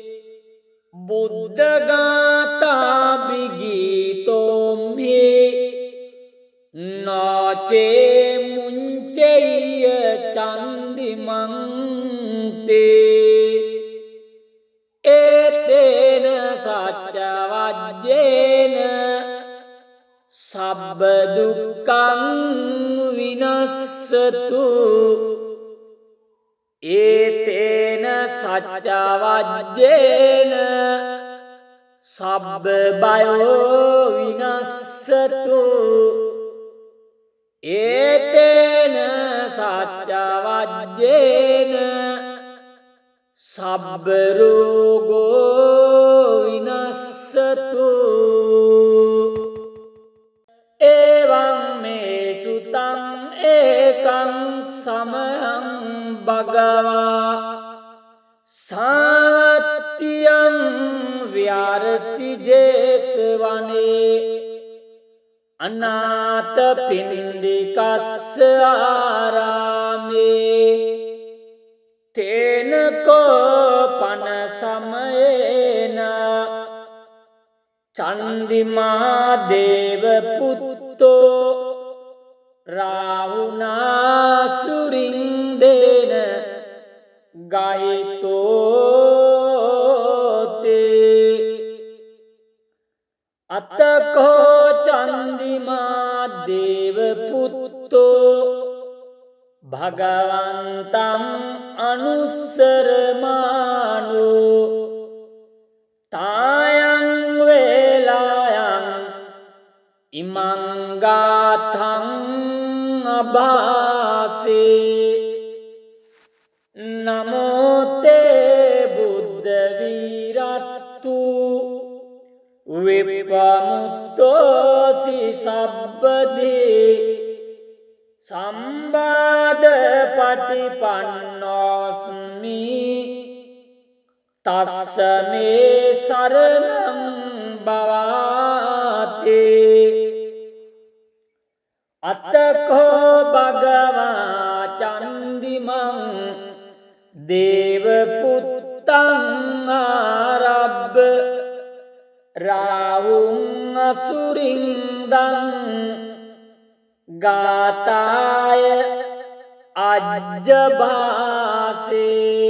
බුද්ධගාථා බිගීතෝම්හි නාචේ මුංචෙය්‍ය චන්දිමං තේ ඒතේන සච්ච වජ්ජේන සබ්බ දුක්ඛං විනස්සතු ඒතේන සච්ච වජ්ජේන සබ්බ බයෝ විනස්සතු ඒතේන සච්ච වජ්ජේන සබ්බ රෝගෝ විනස්සතු එවං මේ සුතං ඒකං සමයං භගවා සාවත්තියං ව්‍යාරති ජේතවනේ අනාථ පිණ්ඩිකස්ස ආරාමේ තේන කෝපන සමයේන චන්දිමා දේව පුත්තෝ රාහුනා සුරින්දේන ගායිතෝතේ අතකෝ චන්දිමා දේව පුත්තෝ භගවන්තං අනුස්සරමානෝ තායං වේලායන් ඉමං ගාථං අභාසේ නමෝ තේ බුද්ධ වීරත්තු විපමුත්තෝසි සබ්බදී සම්බාධ පටිපන්නෝස්මි තස්ස මේ සරණං භවාතේ අතකෝ භගවා චන්දිමං දේවපුත්තං ආරබ්බ රාහුං අසුරින්දං ගාතාය අජ්ජභාසේ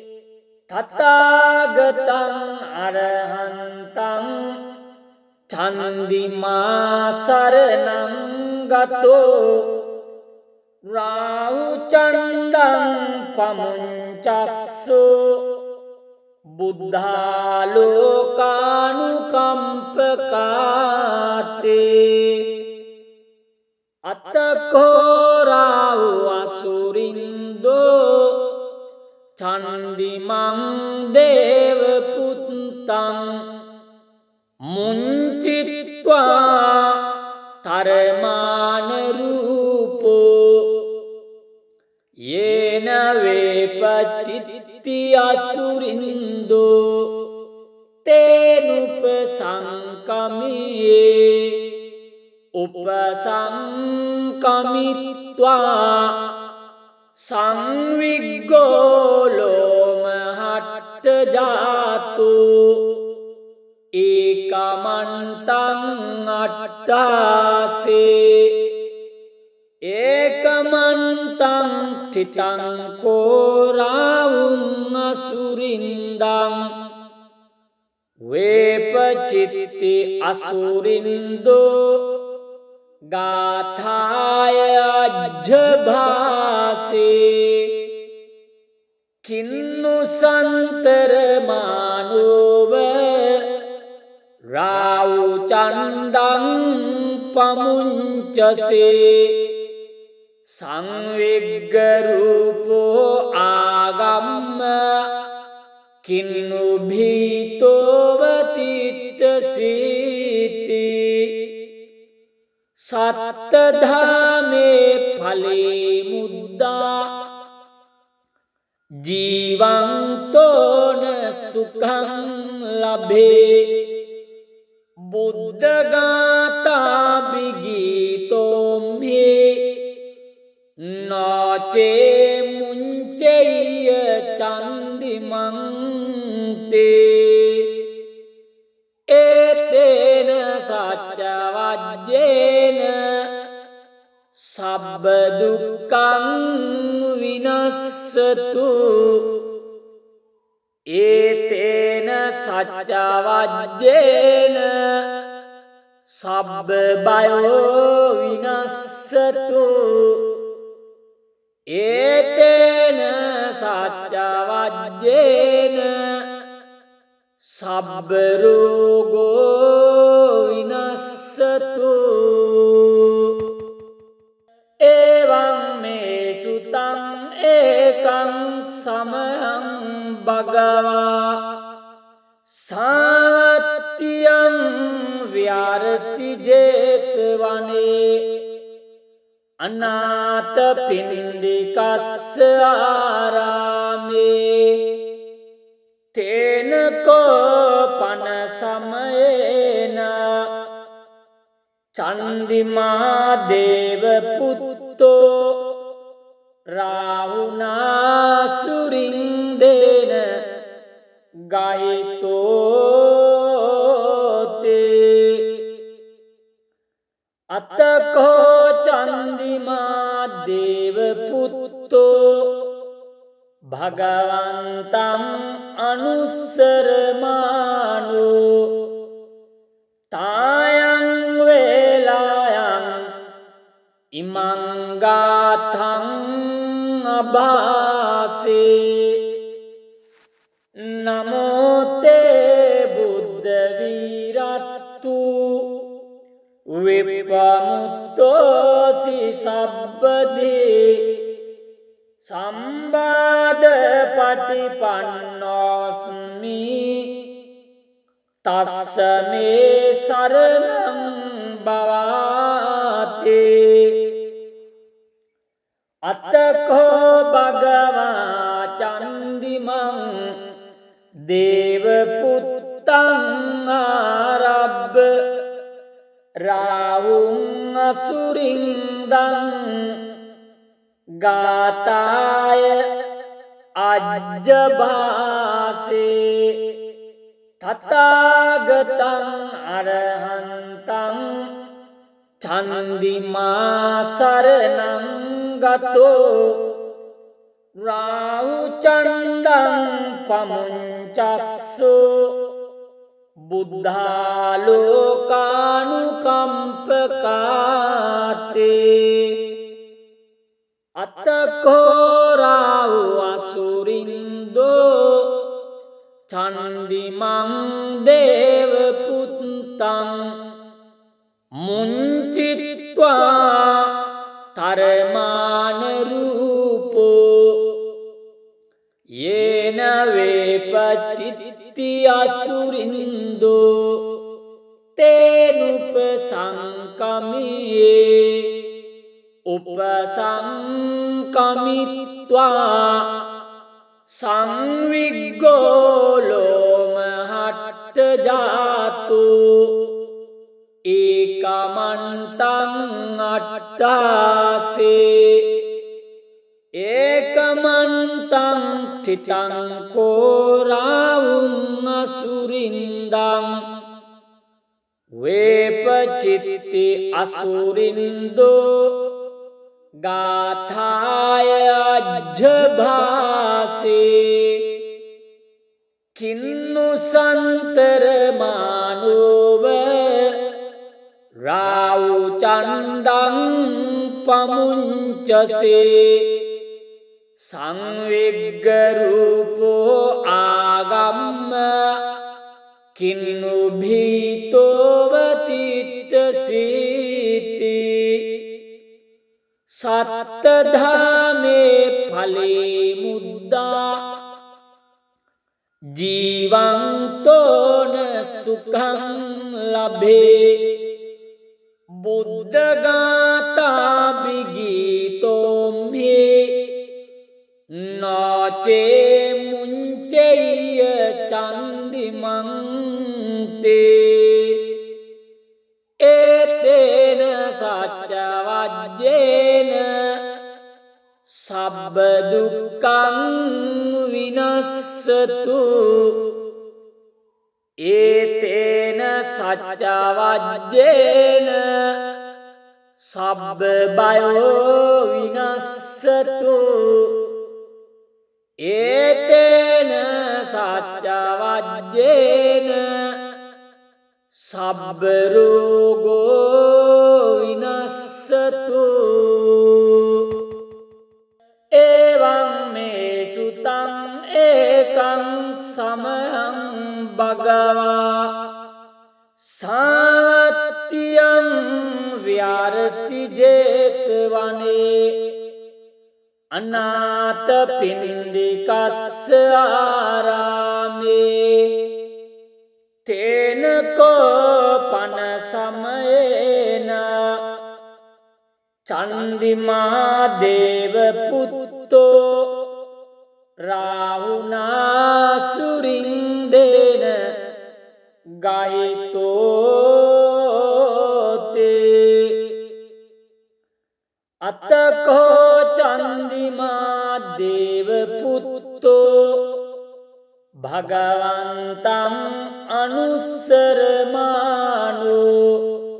තථාගතං අරහන්තං චන්දිමා සරණං ගතෝ රාහුචණ්ඩං පමුංචස්සෝ බුද්ධාලෝකානුකම්පකාතේ අතකෝ රාහු අසුරින්දෝ චන්දිමං දේව පුත්තං මුංචිත්වා තරමාන රූපෝ යේන වේපචිත්ති අසුරින්දෝ තේනුප සංකමියේ උපසංකමිත්වා සංවිග්ගෝ ලෝමහට්ට ජාතු ඒකමන්තං අට්ඨාසේ ඒකමන්තං තිතං කෝරාවුං අසුරින්දං වේපචිත්ති අසුරින්දෝ ගාථාය අජ්ජභාසේ කින්නු සන්තර මානෝව රාවුචණ්ඩං පමුංචසේ සංවිග්ග රූපෝ ආගම්ම කින්නු භීතෝව තිට්ඨසීති සත්තධාමේ ඵලේ මුද්දා ජීවන්තෝන සුඛං ලබේ බුද්ධගාථා බිගීතෝම්හි නාචේ මුංචෙය්‍ය චන්දිමන්තේ ඒතේන සච්ච වජ්ජේන සබ්බ දුක්ඛං විනස්සතු ඒතේන සච්ච වජ්ජේන සබ්බ බයෝ විනස්සතු ඒතේන සච්ච වජ්ජේන සබ්බ රෝගෝ විනස්සතු එවං මේ සුතං ඒකං සමයං භගවා සාවත්තියං විහරති ජේතවනේ අනාථ පිණ්ඩිකස්ස ආරාමේ තේන කෝපන සමයේන චන්දිමා දේව පුත්තෝ රාහුනාසුරින්දේන ගහිතෝතේ අතකෝ චන්දිමා දේව පුත්තෝ භගවන්තං අනුස්සරමානෝ තායං වේලායන් ඉමං ගාථං අභාසේ නමෝ තේ බුද්ධ වීරත්තු විපමුත්තෝසි සබ්බදේ සම්බාධ පටිපන්නෝස්මි තස්ස මේ සරණං භවාතේ අත්තකෝ භගවා චන්දිමං දේව පුත්තං ආරබ්බ රාහුං අසුරින්දං ගාථාය අජ්ජභාසේ තථාගතං අරහන්තං චන්දිමා සරණං ගතෝ රාහුචණ්ඩං පමුංචස්සු බුද්ධාලෝකානුකම්පකාතේ අතකෝ රාහු අසුරින්දෝ චණ්ඩිමං දේව පුත්තං මුංචිත්වා තරමාන රූපෝ යේන වේපචිත්ති අසුරින්දෝ තේනුප සංකමියේ උපසංකමිත්වා සංවිග්ගෝලෝමහට්ට ජාතු ඒකමන්තං අට්ඨාසේ ඒකමන්තං තිතං කෝරාවුං අසුරින්දං වේපචිත්ති අසුරින්දෝ ගාථාය අජ්ජභාසේ කින්නු සන්තර මානෝව රාවුචණ්ඩං පමුංචසේ සංවිග්ග රූපෝ ආගම්ම කින්නු භීතෝව තිට්ඨසීති සත්තධාමේ ඵලේ මුද්දා ජීවන්තෝන සුඛං ලබේ බුද්ධගාථා විගීතෝම්හි නාචේ මුංචෙය්‍ය චන්දිමං තේ ඒතේන සච්ච වජ්ජේන සබ්බ දුක්ඛං විනස්සතු ඒතේන සච්ච වජ්ජේන සබ්බ බයෝ විනස්සතු ඒතේන සච්ච වජ්ජේන සබ්බ රෝගෝ විනස්සතු එවං මේ සුතං ඒකං සමයං භගවා සාවත්තියං විහරති ජේතවනේ අනාථ පිණ්ඩිකස්ස ආරාමේ තේන කෝපන සමයේන චන්දිමා දේව පුත්තෝ රාහුනාසුරින්දේන ගහිතෝතේ අතකෝ චන්දිමා දේව පුත්තෝ භගවන්තං අනුස්සරමානෝ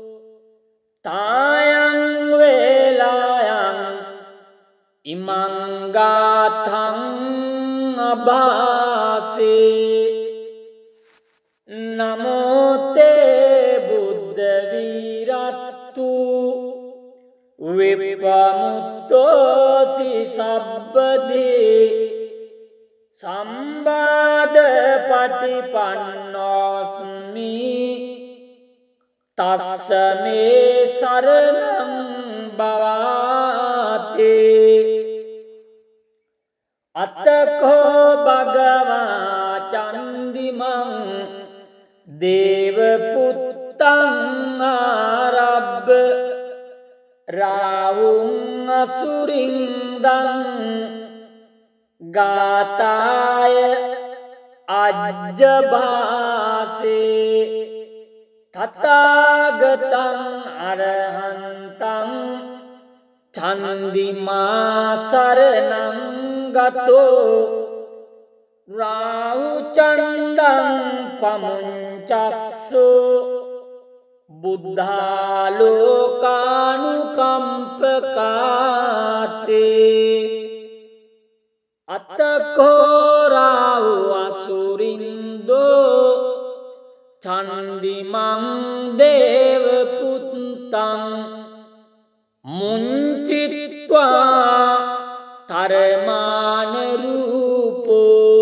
තායං වේලායන් ඉමං ගාථං අභාසේ නමෝ තේ බුද්ධ වීරත්තු විපමුත්තෝසි සබ්බදී සම්බාධ පටිපන්නෝස්මි තස්ස මේ සරණං භවාතේ අතකෝ භගවා චන්දිමං දේව පුත්තං ආරබ්බ රාහුං අසුරින්දං ගාථාය අජ්ජභාසේ තථාගතං අරහන්තං චන්දිමා සරණං ගතෝ රාහුචණ්ඩං පමුංචස්සු බුද්ධාලෝකානුකම්පකාතේ අතකෝරාවු අසුරින්දෝ චන්දිමං දේවපුත්තං මුංචිත්වා තරමාන රූපෝ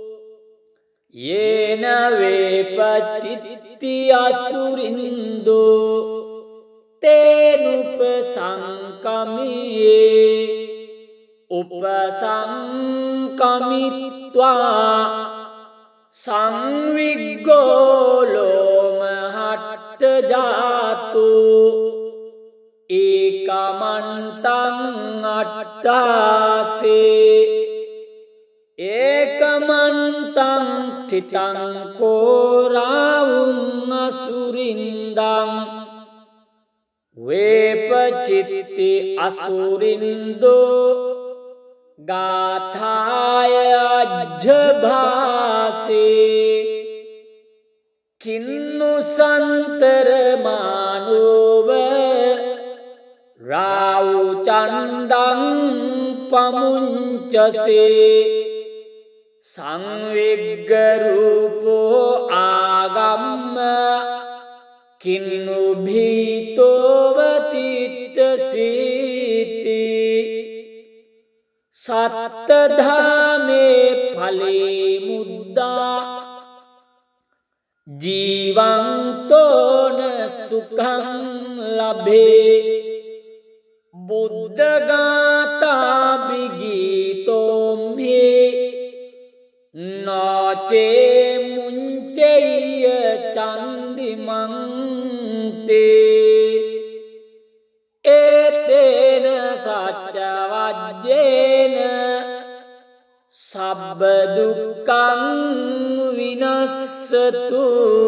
යේන වේපචිත්ති අසුරින්දෝ තේනුප සංකමියේ උපසංකමිත්වා සංවිග්ගෝලෝමහට්ට ජාතු ඒකමන්තං අට්ඨාසේ ඒකමන්තං ඨිතං කෝරාවුං අසුරින්දං වේපචිත්ති අසුරින්දෝ ගාථාය අජ්ජභාසේ කින්නු සන්තර මානෝව රාවු චණ්ඩං පමුංචසේ සංවිග්ග රූපෝ ආගම්ම කින්නු භීතෝව තිට්ඨසීති සත්ත ධාමේ ඵලේ මුද්දා ජීවන්තෝන සුඛං ලබේ බුද්ධ ගාථා බිගීතෝම්හි නාචේ මුංචෙය්‍ය චන්දිමං තේ ඒතේන සච්ච වජ්ජේන සබ්බ දුක්ඛං විනස්සතු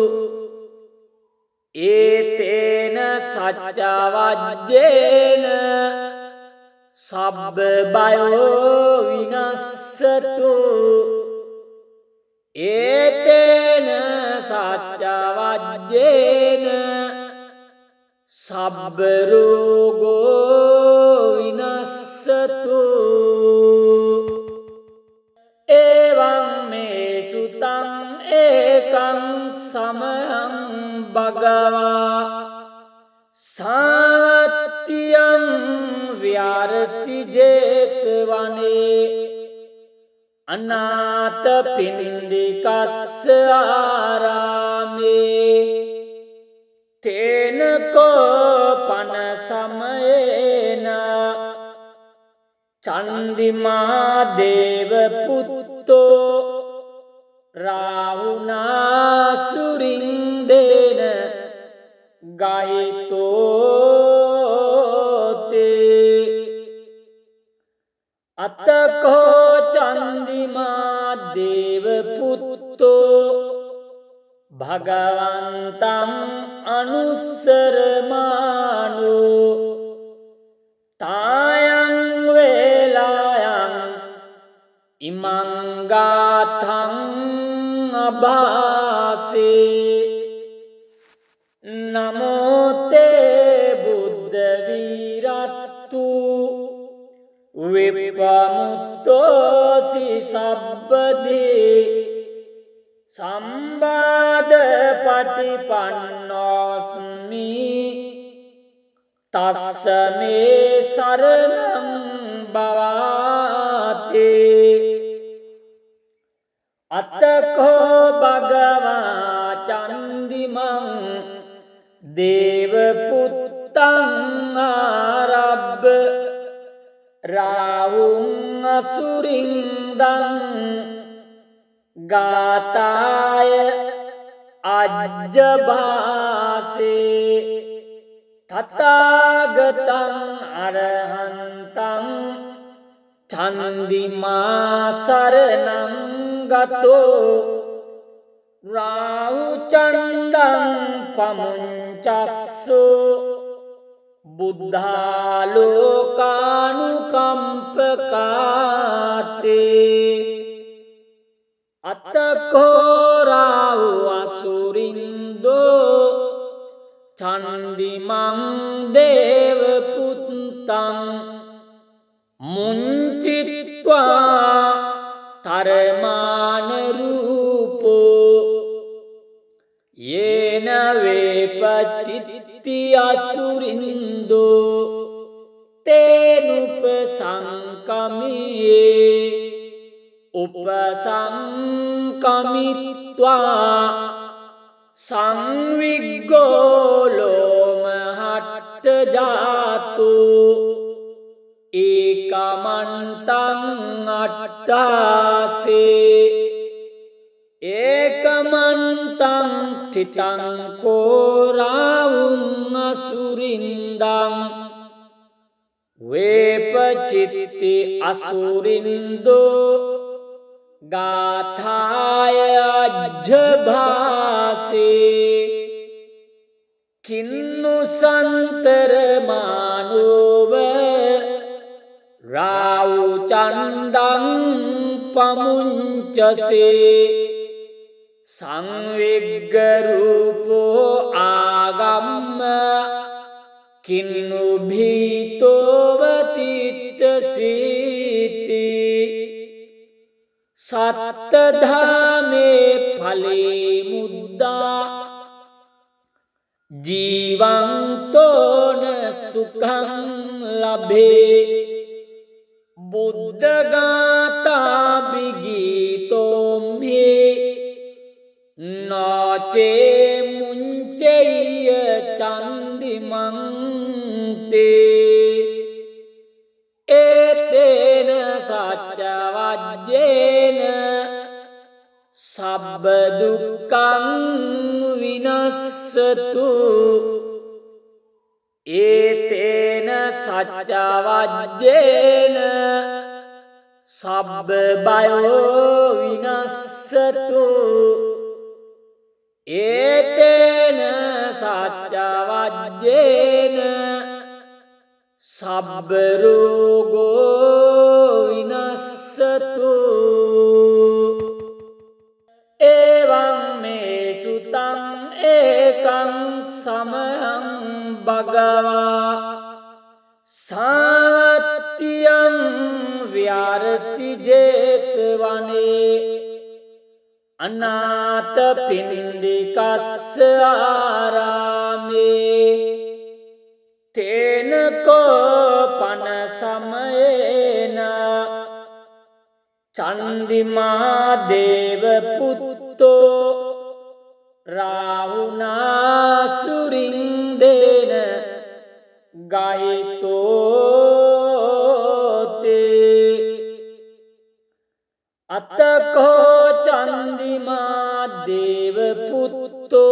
ඒතේන සච්ච වජ්ජේන සබ්බ බයෝ විනස්සතු ඒතේන සච්ච වජ්ජේන සබ්බ රෝගෝ විනස්සතු එවං මේ සුතං ඒකං සමයං භගවා සාවත්තියං විහරති ජේතවනේ අනාථ පිණ්ඩිකස්ස ආරාමේ තේන කෝපන සමයේන චන්දිමා දේව පුත්තෝ රාවුනාසුරින්දේන ගහිතෝතේ අතකෝ චන්දිමා දේව පුත්තෝ භගවන්තං අනුස්සරමානෝ තායං වේලායන් ඉමං ගාථං අභාසේ නමෝ තේ බුද්ධ වීරත්තු විපමුත්තෝසි සබ්බදී සම්බාධ පටිපන්නෝස්මි තස්ස මේ සරණං භවාතේ අත්තකෝ භගවා චන්දිමං දේව පුත්තං ආරබ්බ රාවුං අසුරින්දං ගාථාය අජ්ජභාසේ තථාගතං අරහන්තං චන්දිමා සරණං ගතෝ රාහු චණ්ඩං පමුංචස්සු බුද්ධාලෝකානුකම්පකාතේ අත්තකෝ රාහු අසුරින්දෝ චන්දිමං දේව පුත්තං මුංචිත්වා तरमान रूपो येन वेपचित्ति असुरिन्दो तेनुपसंकमिये उपसंकमित्वा संविग्गो लोमहट्टजातो एकमन्तं अट्टासे एकमन्तं ठितं कोरावुं असुरिन्दं वेपचित्ति असुरिन्दो गाथाय अज्जभासे किन्नु संतरमानोव रावुचन्दं पमुञ्चसे संविग्गरूपो आगम्य किन्नु भीतोवतिट्टसीति सत्तधामे फले मुद्दा जीवंतो न सुखं लभे बुद्धगाता विगीतो मे नौचे मुंचेय चंदिमंते एतेन सच्चवज्जेन सब दुःखं विनश्यतु एतेन सच्चवज्जेन सब भयो विनश्यतु एतेन सच्चवज्जेन सब रोगो विनश्यतु एवं मे सुतं एकं समयं भगवा सावत्यं व्यारति जेतवने अनाथपिण्डिकस्य आरामे तेन कोपन समयेन चंदिमा देवपुत्तो राहुनासुरिन्देन गायितो ते अतको चंदिमा देवपुत्तो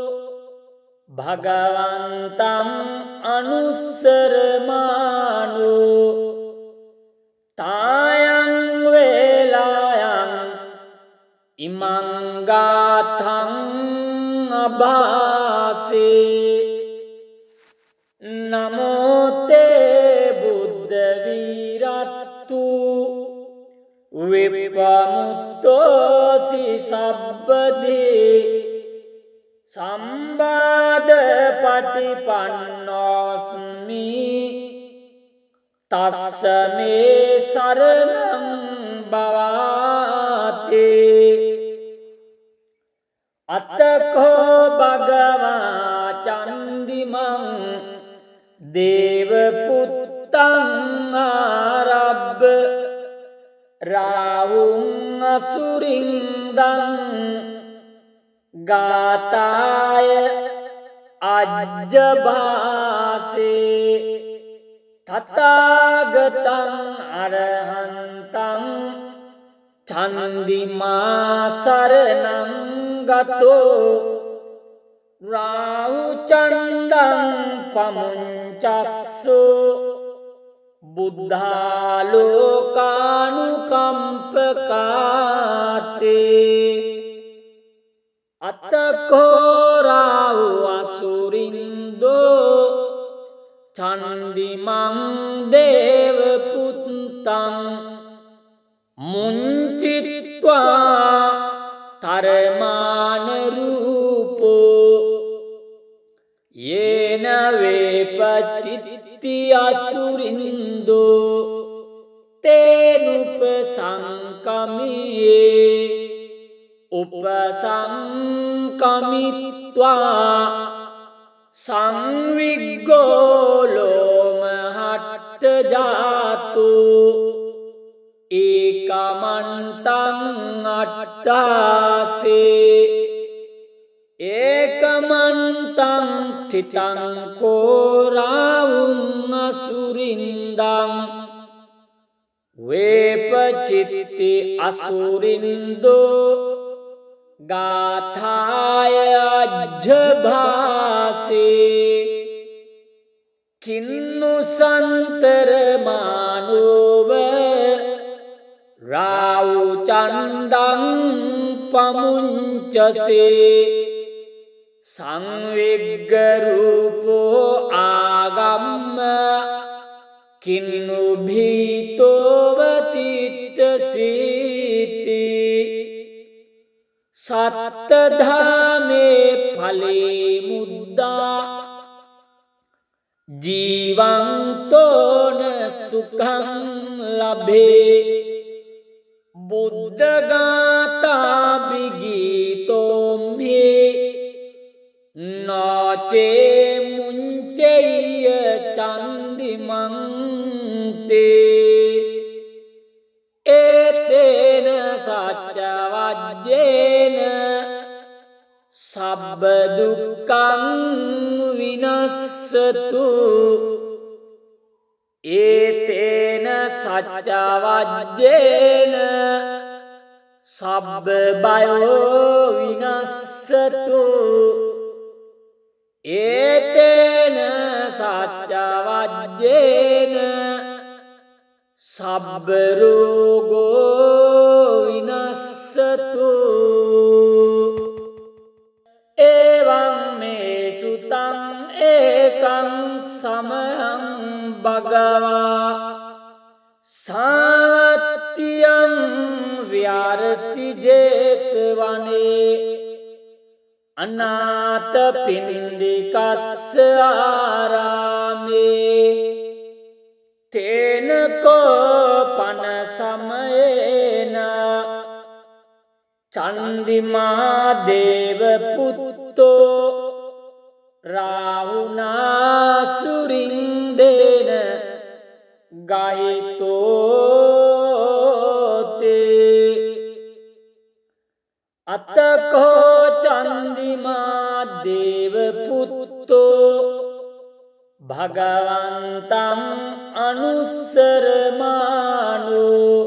भगवन्तं अनुसरमानो तायं वेलायं इमं गाथं अभासे नमो ते बुद्धवीरत्तु विप्रमुक्तोऽसि सब्बदे संवाद पटिपन्नोऽस्मि तस्स मे शरणं भवाते अतको भगवा चंदिमं देवपुत्तं आरभ्य राहुं असुरिन्दं गाताय अज्जभासे तथागतं अरहन्तं चंदिमा शरणं गतो राहुचन्दं पमुञ्चस्सु बुद्धालोकानुकम्पकाते अतको राहु असुरिन्दो चंदिमं देवपुत्तं मुञ्चित्वा तरमान रूपो येन वेपचित्ति असुरिन्दो තේනුපසංකමියේ උපසංකමිත්වා සංවිග්ගෝලෝම හට්ට ජාතු ඒකමන්තං අට්ඨාසේ ඒකමන්තං තිතං කෝරාවුං අසුරින්දං වේපචිත්ති අසුරින්දෝ ගාථාය අජ්ජභාසේ කින්නු සන්තර මානෝව රාවු චණ්ඩං පමුංචසේ සංවිග්ග රූපෝ ආගම්ම කින්නු භීතෝව තිට්ඨසීති සත්ත ධාමේ ඵලේ මුද්දා ජීවන්තෝන සුඛං ලබේ බුද්ධ ගාථා බිගීතෝම්හි නාචේ මුංචෙය්‍ය චන්දිමන්තේ ඒතේන සච්ච වජ්ජේන සබ්බ දුක්ඛං විනස්සතු ඒතේන සච්ච වජ්ජේන සබ්බ බයෝ විනස්සතු ඒතේන සච්ච වජ්ජේන සබ්බ රෝගෝ විනස්සතු එවං මේ සුතං ඒකං සමයං භගවා සාවත්තියං විහරති ජේතවනේ අනාථ පිණ්ඩිකස්ස ආරාමේ තේන කෝපන සමයේන චන්දිමා දේව පුත්තෝ රාහුනා සුරින්දේන ගායිතෝතේ අතකෝ චන්දිමා දේව පුත්තෝ භගවන්තං අනුස්සරමානෝ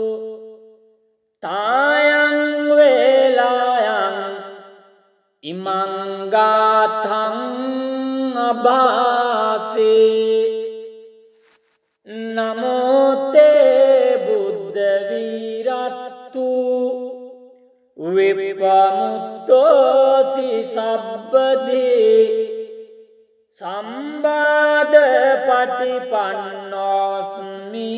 තායං වේලායන් ඉමං ගාථං අභාසේ නමෝ තේ බුද්ධ විරත්තු විපමුත්තෝසි සබ්බදී සම්බාධ පටිපන්නෝස්මි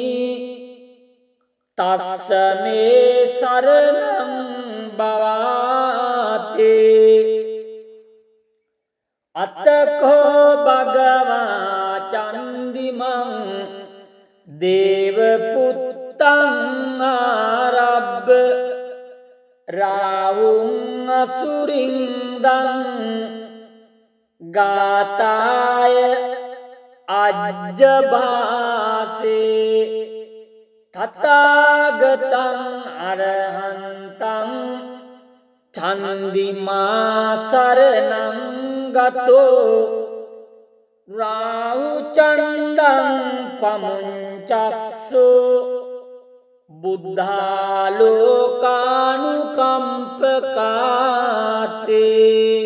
තස්ස මේ සරණං භවාතේ අත්තකෝ භගවා චන්දිමං දේව පුත්තං ආරබ්බ රාහුං අසුරින්දං ගාථාය අජ්ජභාසේ තථාගතං අරහන්තං චන්දිමා සරණං ගතෝ රාහු චණ්ඩං පමුංචස්සෝ බුද්ධාලෝකානුකම්පකාතේ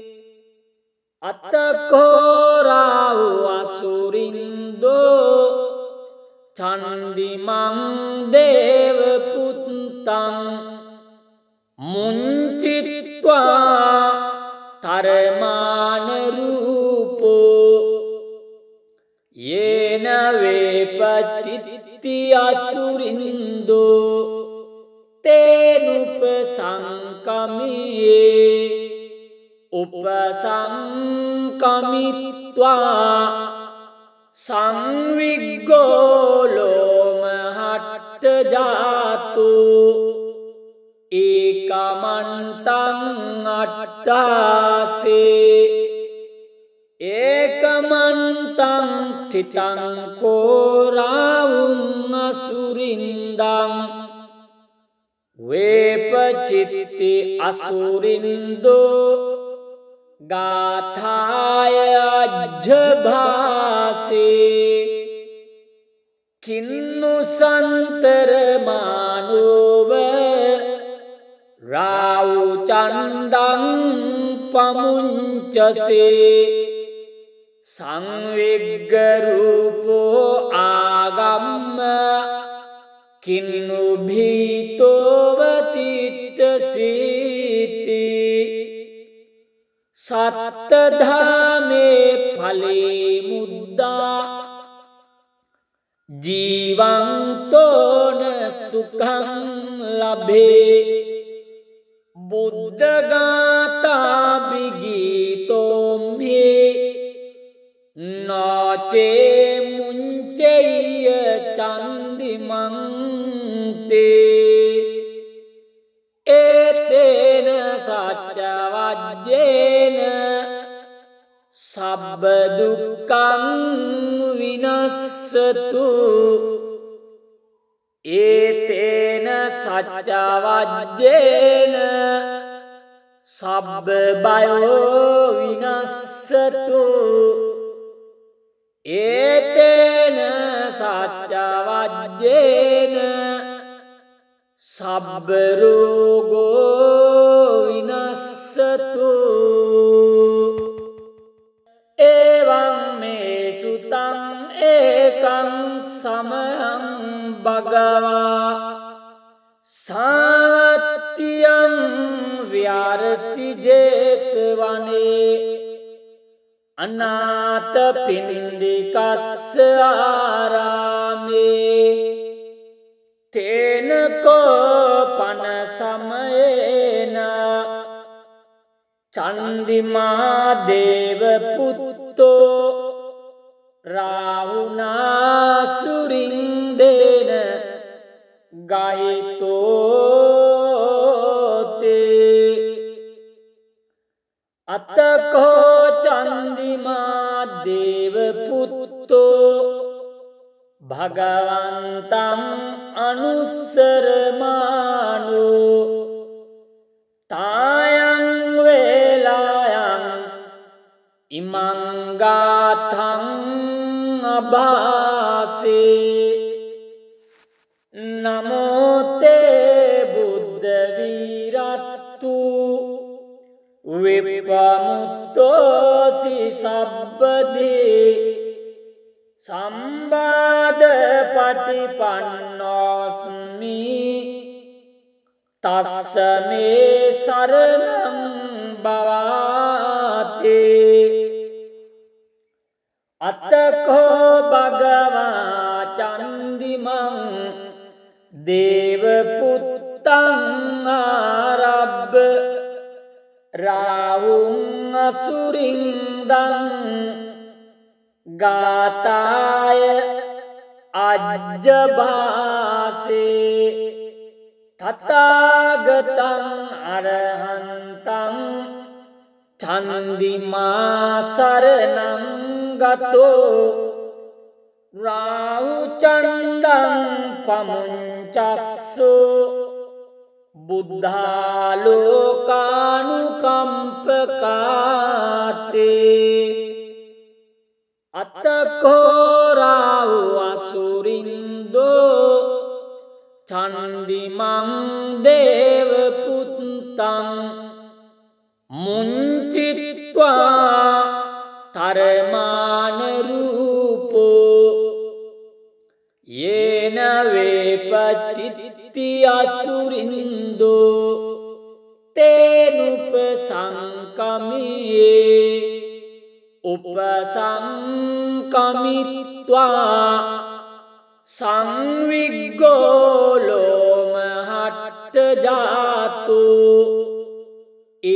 අත්තකෝ රාහු අසුරින්දෝ චන්දිමං දේව පුත්තං මුංචිත්වා තරමාන රූපෝ යේන වේපචිත්ති අසුරින්දෝ තේනුපසංකමියේ උපසංකමිත්වා සංවිග්ගෝලෝම හට්ට जातु एकमन्तं अट्टासे एकमन्तं ठितं कोरावुं असुरिन्दं वेपचित्ति असुरिन्दो गाथाय अज्जभासे किन्नु संतर मानोव रावुचंदं पमुंचसे संविग्गरूपो आगम्म किन्नु भीतोवतिट्टसीति सत्तधामे फले मुद्दा जीवंतो न सुखं लभे बुद्धगाता विगीतो मे नौचे मुंचेय चंदिमंते एतेन सच्चवज्जेन सब दुःखं विनश्यतु एतेन सच्चवज्जेन सब भयो विनश्यतु एतेन सच्चवज्जेन सब रोगो विनश्यतु एवं मे सुतं एकं समयं भगवा सावत्यं व्यारति जेतवने अनाथपिण्डिकस्य आरामे तेन कोपन समयेन चंदिमा देवपुत्तो राहुनासुरिंदेन गायितो ते अतको चंदिमा देवपुत्तो भगवन्तं अनुसरमानो तायं वेलायं इमं गाथं अभासे नमो ते बुद्धवीरत्तु विप्रमुक्तोऽसि सब्बदे संवाद पटिपन्नोऽस्मि तस्स मे शरणं भवाते अतको भगवा चंदिमं देवपुत्तं आरभ्य राहुं असुरिंदं गाताय अज्जभासे तथागतं अरहन्तं चंदिमा शरणं गतो राहुचंदं पमुंचस्सु बुद्धालोकानुकंपकाते अतको राहु असुरिंदो चंदिमं देवपुत्तं मुंचित्वा तरमान रूपो येन वेपचित्ति असुरिंदो तेनुपसंकमिये उपसंकमित्वा संविग्गो लोमहट्ट जातो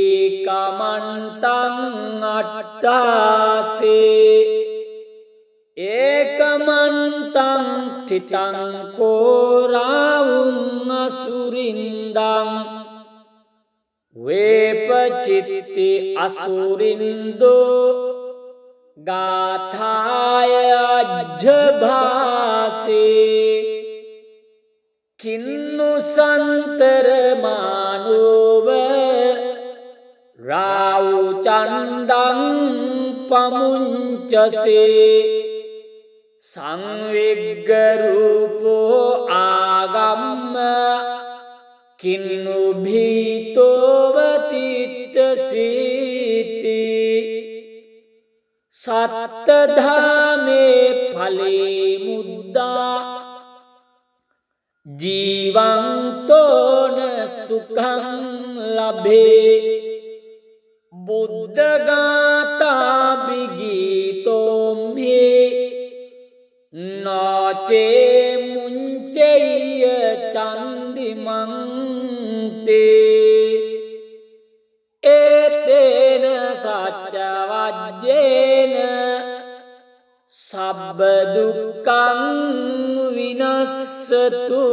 एकमन्तं अट्टासे ඒකමන්තං තිතං කෝරාවුං අසුරින්දං වේපචිත්ති අසුරින්දෝ ගාථාය අජ්ජභාසේ කින්නු සන්තර මානෝව රාවු චණ්ඩං පමුංචසේ සංවිග්ග රූපෝ ආගම්ම කින්නු භීතෝව තිට්ඨසීති සත්ත ධාමේ ඵලේ මුද්දා ජීවන්තෝන සුඛං ලබේ බුද්ධ ගාථා බිගීතෝම්හි නාචේ මුංචෙය්‍ය චන්දිමන්තේ ඒතේන සච්ච වජ්ජේන සබ්බ දුක්ඛං විනස්සතු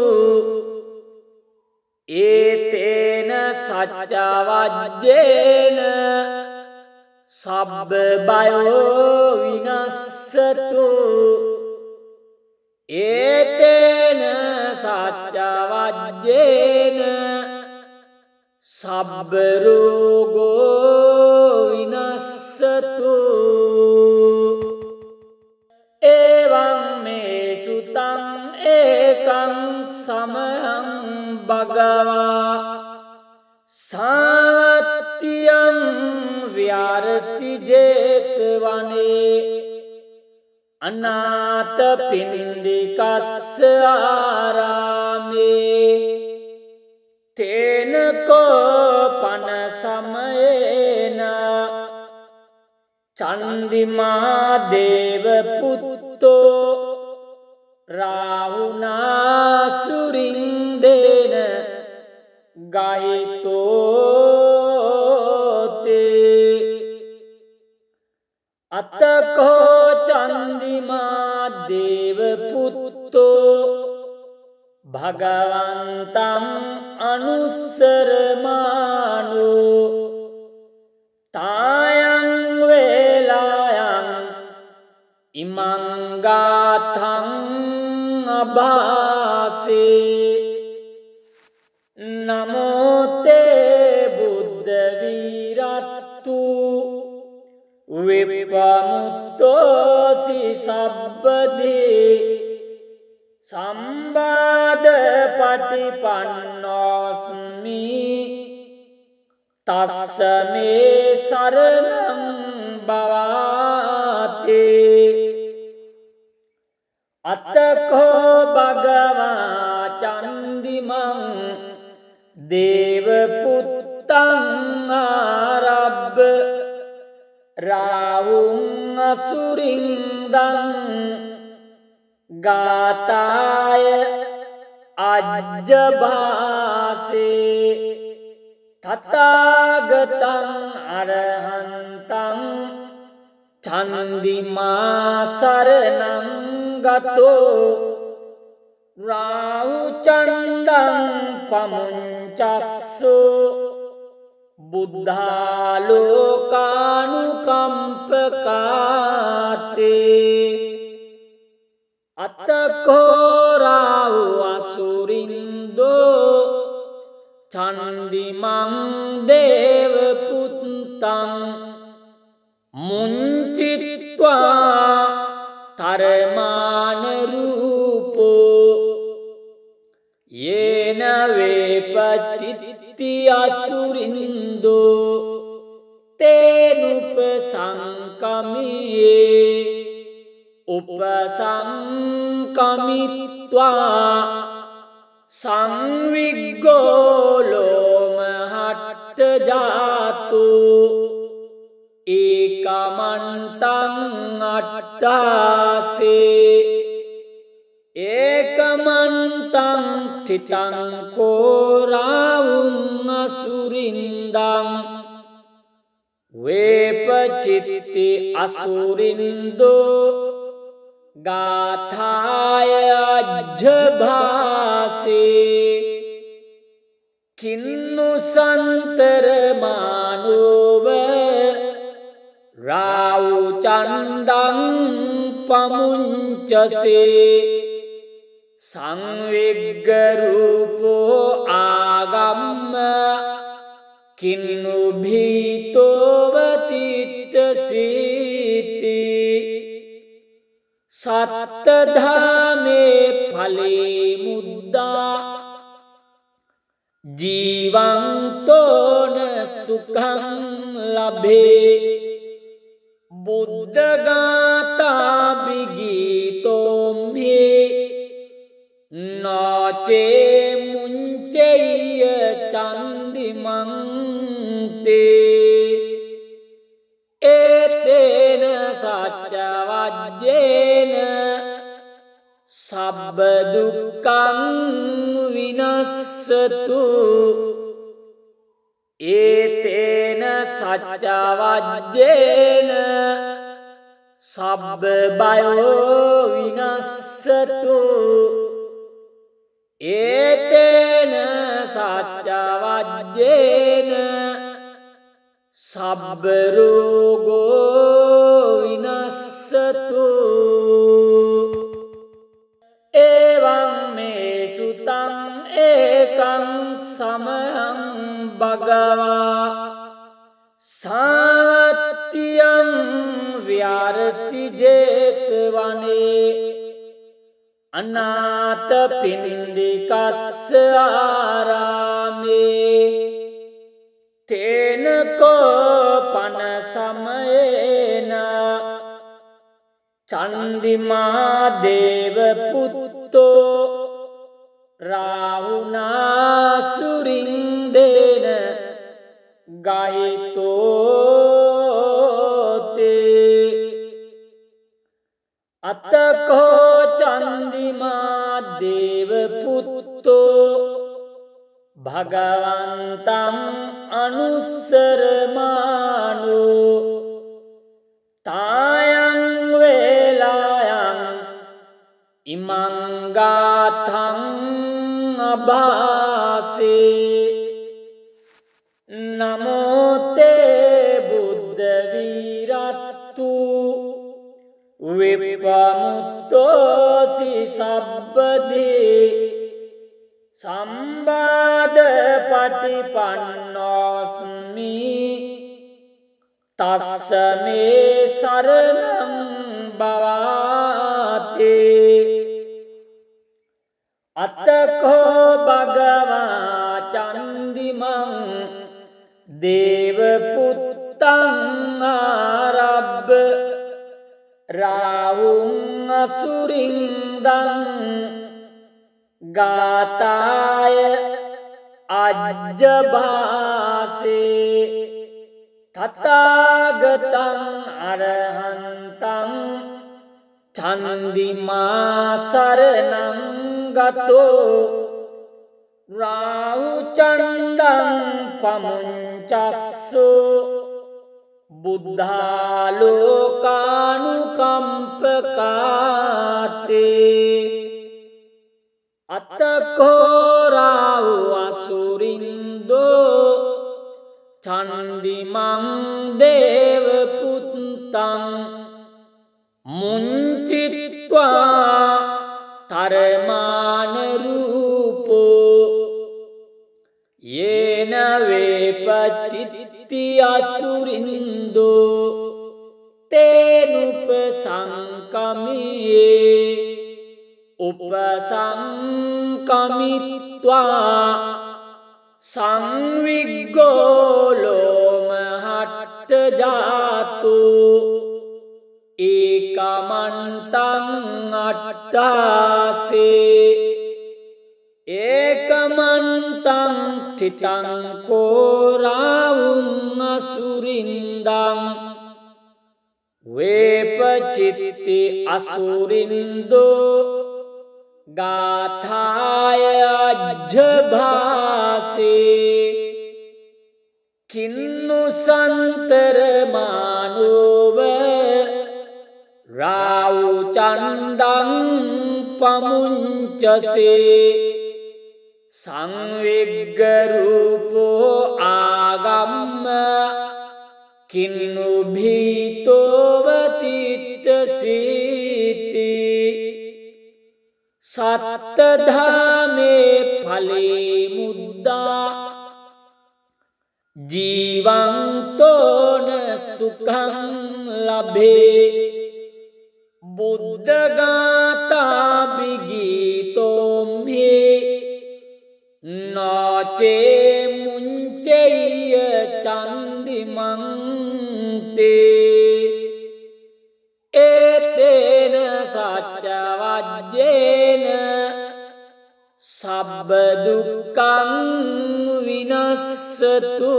ඒතේන සච්ච වජ්ජේන සබ්බ බයෝ විනස්සතු ඒතේන සච්ච වජ්ජේන සබ්බ රෝගෝ විනස්සතු එවං මේ සුතං ඒකං සමයං භගවා සාවත්තියං විහරති ජේතවනේ අනාථ පින්ඩිකස්ස ආරාමේ තේන කෝපන සමයේන චන්දිමා දේව පුත්තෝ රාහුනාසුරින්දේන ගහිතෝතේ අතකෝ චන්දිමා දේව පුත්තෝ භගවන්තං අනුස්සරමානෝ තායං වේලායං ඉමං ගාථං අභාසේ නමෝ තේ බුද්ධ වීරත්තු විපමුත්තෝසි සබ්බදේ සම්බාධ පටිපන්නෝස්මි තස්ස මේ සරණං භවාතේ අත්තකෝ භගවා චන්දිමං දේව පුත්තං ආරබ්බ රාවුං අසුරින්දං ගාථාය අජ්ජභාසේ තථාගතං අරහන්තං චන්දිමා සරණං ගතෝ රාහු චණ්ඩං පමුංචස්සෝ බුද්ධාලෝකානුකම්පකාතේ අත්තකෝ රාහු අසුරින්දෝ චන්දිමං දේව පුත්තං මුංචිත්වා තරමාන රූපෝ යේන වේපචිත්ති අසුරින්දෝ තේනුප සංකමියේ උපසංකමිත්වා සංවිග්ගෝලෝමහට්ට ජාතු ඒකමන්තං අට්ඨාසේ ඒකමන්තං තිතං කෝරාවුං අසුරින්දං වේපචිත්ති අසුරින්දෝ गाथाय अज्जभासे किन्नु संतर मानोव राउ चंदं पमुंचसे संविग्गरूपो आगम्म किन्नु भीतोवतिट्टसीति सत्तधामे फले मुद्दा जीवंतो न सुखं लभे बुद्धगाता विगीतो मे नौचे मुंचेय चंदिमंते एतेन सच्चवज्जेन सब दुःखं विनश्यतु एतेन सच्चवज्जेन सब भयो विनश्यतु एतेन सच्चवज्जेन सब रोगो विनश्यतु एवं मे सुतं एकं समयं भगवा सावत्यं व्यारति जेतवने अनाथ पिंडिकस्य आरामे तेन कोपन समयेन चंदिमा देवपुत्तो राहुनासुरिंदेन गायितो ते अतको चंदिमा देवपुत्तो भगवन्तं अनुसरमानो तायं वेलायं इमं गाथं अभासे नमो ते बुद्धवीरत्तु विपमुक्तोऽसि सब्बदे संवाद पटिपन्नोऽस्मि तस्स मे शरणं भवाते अतको भगवा चंदिमं देवपुत्तं आरभ्य राहुं असुरिंदं गाताय अज्जभासे तथागतं अरहन्तं चंदिमा शरणं गतो राहुचंदं पमुंचस्सु बुद्धालोकानुकंपकाते अतको राहु असुरिंदो चंदिमं देवपुत्तं मुंचित्वा तरमान रूपो येन वेपचित्ति असुरिंदो तेनुपसंकमिये उपसंकमित्वा संविग्गो लोमहट्टजातो एकमन्तं अट्टासे एकमन्तं ठितं को राहुं असुरिंदं वेपचित्ति असुरिंदो गाथाय अज्जभासे किन्नु संतर मानोव රාවු චණ්ඩං පමුංචසේ සංවිග්ග රූපෝ ආගම්ම කින්නු භීතෝව තිට්ඨසීති සත්ත ධාමේ ඵලේ මුද්දා ජීවන්තෝන සුඛං ලබේ බුද්ධ ගාථා බිගීතෝම්හි නාචේ මුංචෙය්‍ය චන්දිමං තේ ඒතේන සච්ච වජ්ජේන සබ්බ දුක්ඛං විනස්සතු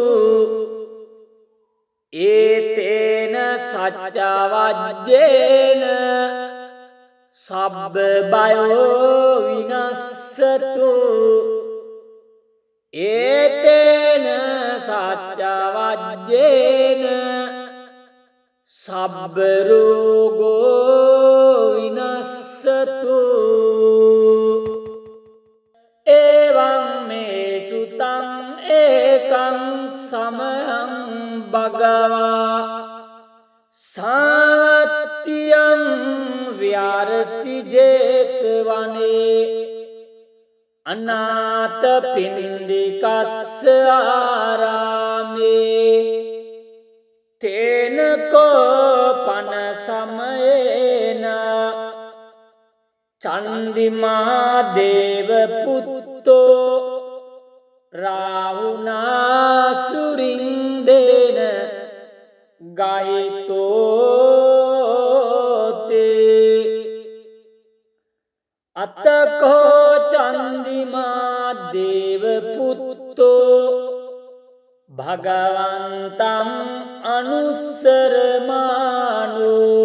ඒතේන සච්ච වජ්ජේන සබ්බ බයෝ විනස්සතු ඒතේන සච්ච වජ්ජේන සබ්බ රෝගෝ විනස්සතු එවං මේ සුතං ඒකං සමයං භගවා සාවත්තියං විහරති ජේතවනේ අනාථ පිණ්ඩිකස්ස ආරාමේ තේන කෝපන සමයේන චන්දිමා දේව පුත්තෝ රාවුනාසුරින්දේන ගහිතෝතේ අතකෝ චන්දිමා දේව පුත්තෝ භගවන්තං අනුස්සරමානෝ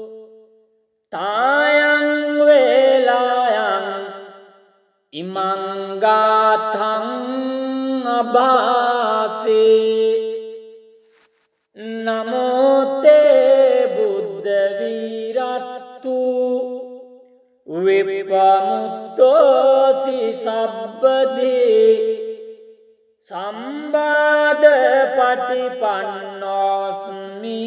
තායං වේලායන් ඉමං ගාථං අභාසේ නමෝ තේ බුද්ධ වීරත්තු විපමුත්තෝසි සබ්බදී සම්බාධ පටිපන්නෝස්මි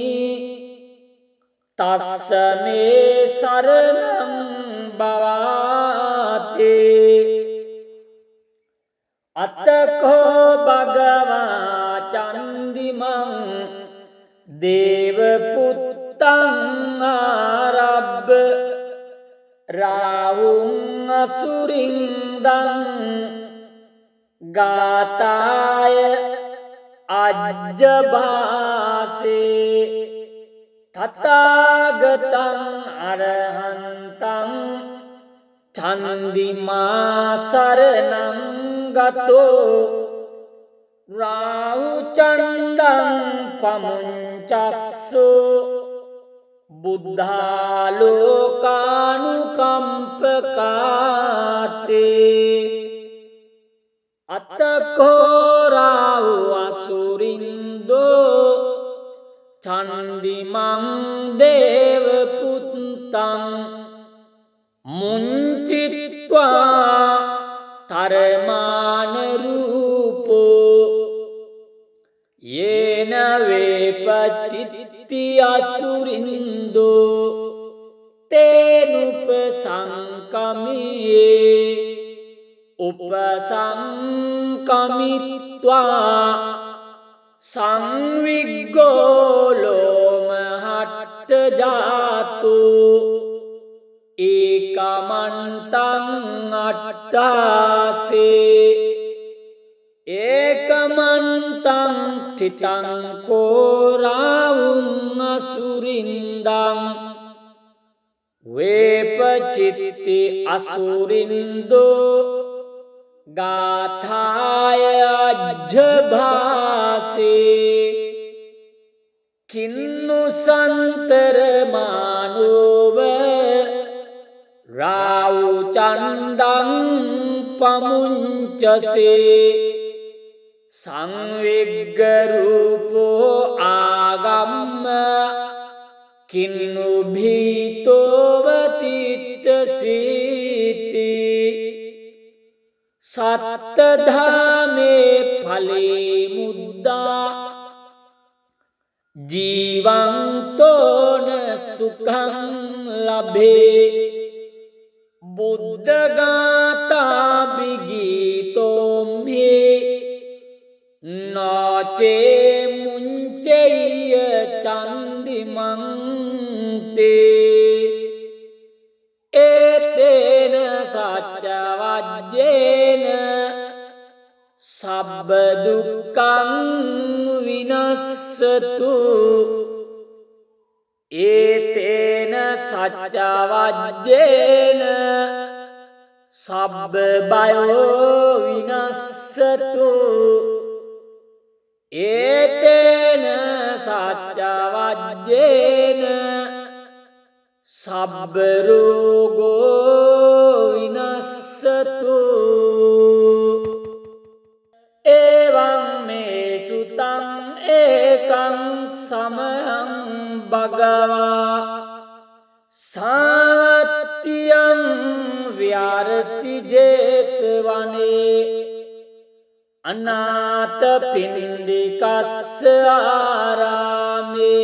තස්ස මේ සරණං භවාතේ අත්තකෝ භගවා චන්දිමං දේව පුත්තං ආරබ්බ රාවුං අසුරින්දං ගාතාය අජ්ජභාසේ තථාගතං අරහන්තං චන්දිමා සරණං ගතෝ රාහු චණ්ඩං පමුංචස්සු බුද්ධාලෝකානුකම්පකාතේ අත්තකෝ රාහු අසුරින්දෝ චන්දිමං දේව පුත්තං මුංචිත්වා තරමාන රූපෝ යේන වේපචිත්ති අසුරින්දෝ තේනුප සංකමියේ උපසංකමිත්වා සංවිග්ගෝලෝමහට්ට ජාතු ඒකමන්තං අට්ඨාසේ ඒකමන්තං ඨිතං කෝරාවුං අසුරින්දං වේපචිත්ති අසුරින්දෝ ගාථාය අජ්ජභාසේ කින්නු සන්තරමානෝව රාවු චණ්ඩං පමුංචසේ සංවිග්ග රූපෝ ආගම්ම किन्नु भीतोवतिट्टसीति सत्तधामे फले मुद्दा जीवंतोन सुखं लभे बुद्धगाता विगीतो मे नाचे मुंचेय चंदिमंते एतेन सच्चवज्जेन सब्ब दुःखं विनश्यतु एतेन सच्चवज्जेन सब्ब भयो विनश्यतु एतेन सच्चवज्जेन सब्ब रोगो विनश्यतु एवं मे सुतं एकं समयं भगवा सावत्यं व्यारति जेतवने अनाथपिण्डिकस्य आरामे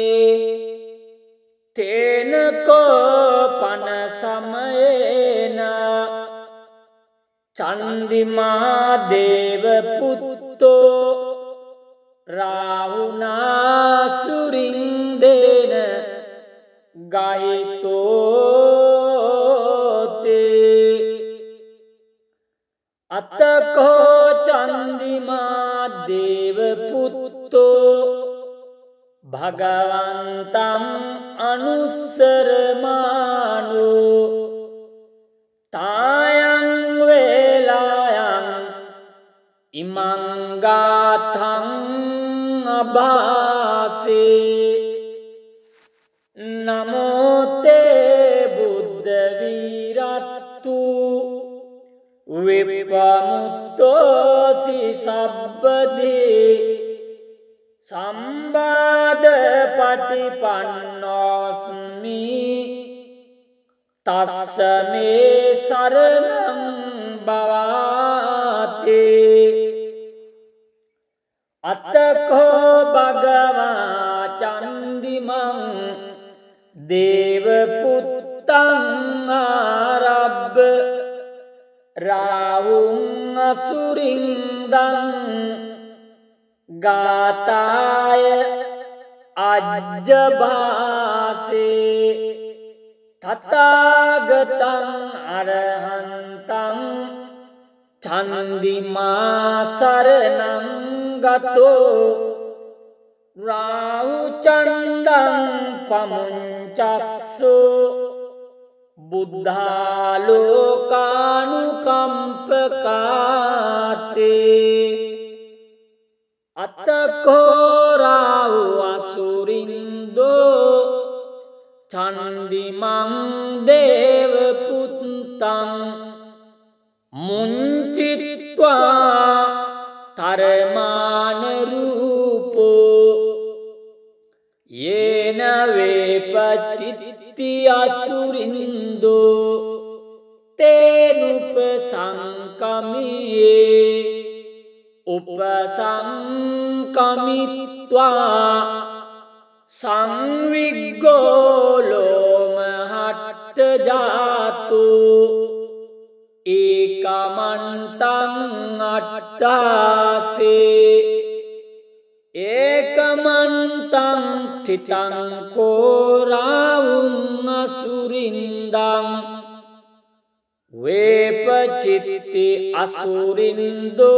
तेन कोपन समयेन चंदिमा देवपुत्तो राहुनासुरिंदेन गायितो ते अतको चंदिमा देवपुत्तो भगवन्तं अनुसरमानो तायं वेलायं इमं गाथं अभासे नमो ते बुद्धवीरत्तु विप्रमुक्तोऽसि सब्बदे संवाद पटिपन्नोऽस्मि तस्स मे शरणं भवाते अतको भगवा चंदिमं देवपुत्तं आरभ्य राहुं असुरिंदं गाताय अज्जभासे तथागतं अरहन्तं चंदिमा शरणं गतो राहुचंदं पमुञ्चस्सु बुद्धालोकानुकंपकाते अतको राहु असुरिंदो चंदिमं देवपुत्तं मुञ्चित्वा तरमानरूपो येन वेपचित्ति असुरिंदो तेनुपसंकमिये उपसंकमित्वा संविग्गो लोमहट्टजातो एकमन्तं अट्टासे एकमन्तं ठितं को राहुं असुरिंदं वेपचित्ति असुरिंदो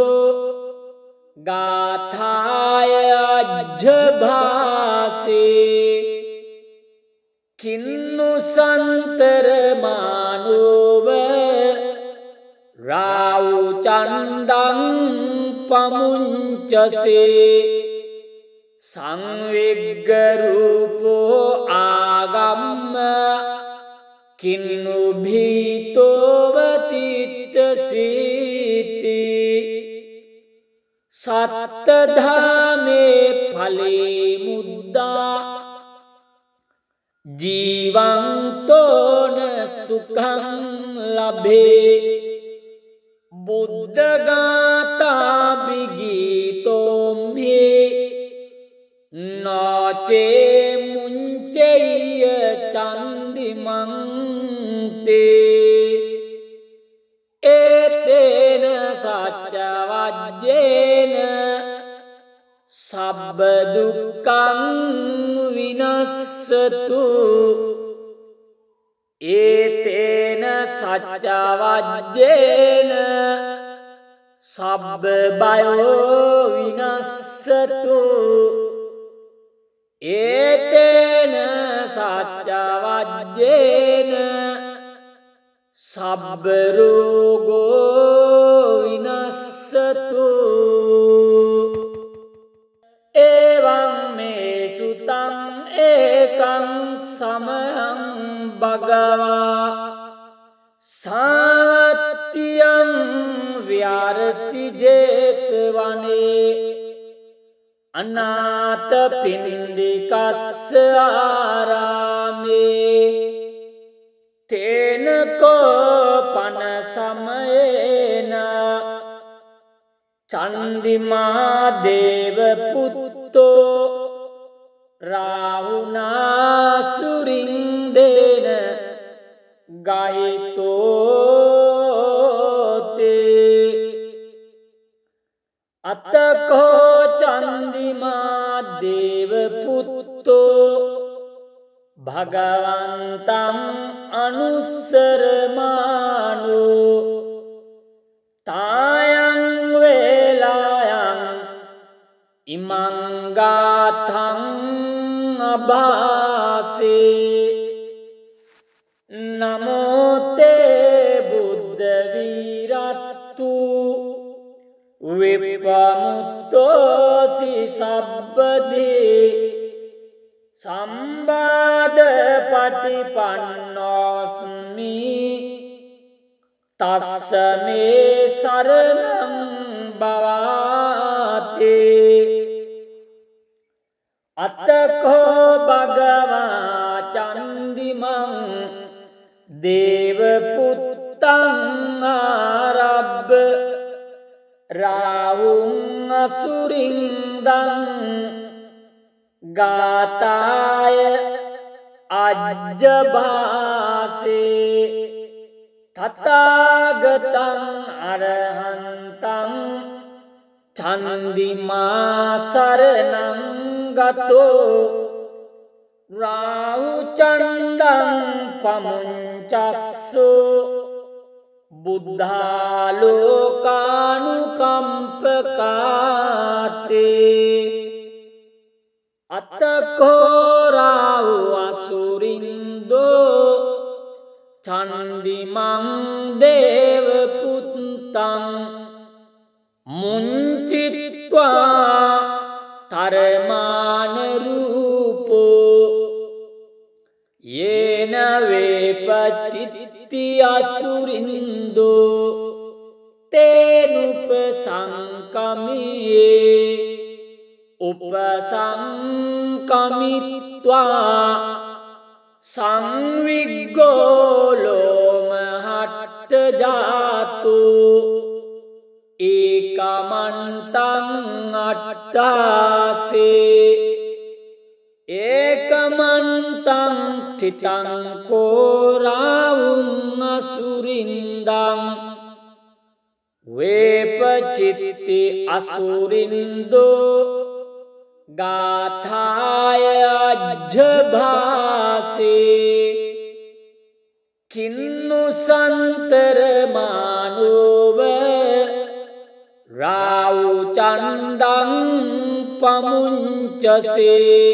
गाथाय अज्जभासे किन्नु संतरमानोव राहुचंदं पमुञ्चसे संविग्गरूपो आगम्य किन्नु भीतोवतिट्टसीति सत्तधामे फले मुद्दा जीवंतोन सुखं लभे बुद्धगाता विगीतो मे नौचे मुंचेय चंदिमंते एतेन सच्चवज्जेन सब दुःखं विनश्यतु एतेन सच्चवज्जेन सब भयो विनश्यतु एतेन सच्चवज्जेन सब रोगो विनश्यतु एवं मे सुतं एकं समयं भगवा सावत्यं व्यारति जेतवने अनाथ पिंडिकस्य आरामे तेन कोपन समयेन चंदिमा देवपुत्तो राहुनासुरिंदेन गायितो ते अतको चंदिमा देवपुत्तो भगवन्तं अनुसरमानो तायं वेलायं इमं गाथं अभासे नमो ते बुद्धवीरत्तु विप्रमुक्तोऽसि सब्बदे संवाद पटिपन्नोऽस्मि तस्स मे शरणं भवाते अतको भगवा चंदिमं देवपुत्तं आरभ्य राहुं असुरिंदं गाताय अज्जभासे तथागतं अरहन्तं चंदिमा शरणं गतो राहुचंदं पमुञ्चस्सु बुद्धालोकानुकंपकाते अतको राहु असुरिंदो चंदिमं देवपुत्तं मुञ्चित्वा तरमान रूपो येन वेपचित्ति असुरिंदो तेनुपसंकमिये उपसंकमित्वा संविग्गो लोमहट्टजातो एकमन्तं अट्टासे एकमन्तं ठितं को राहुं असुरिंदं वेपचित्ति असुरिंदो गाथाय अज्जभासे किन्नु संतरमानोव राहुचंदं पमुञ्चसे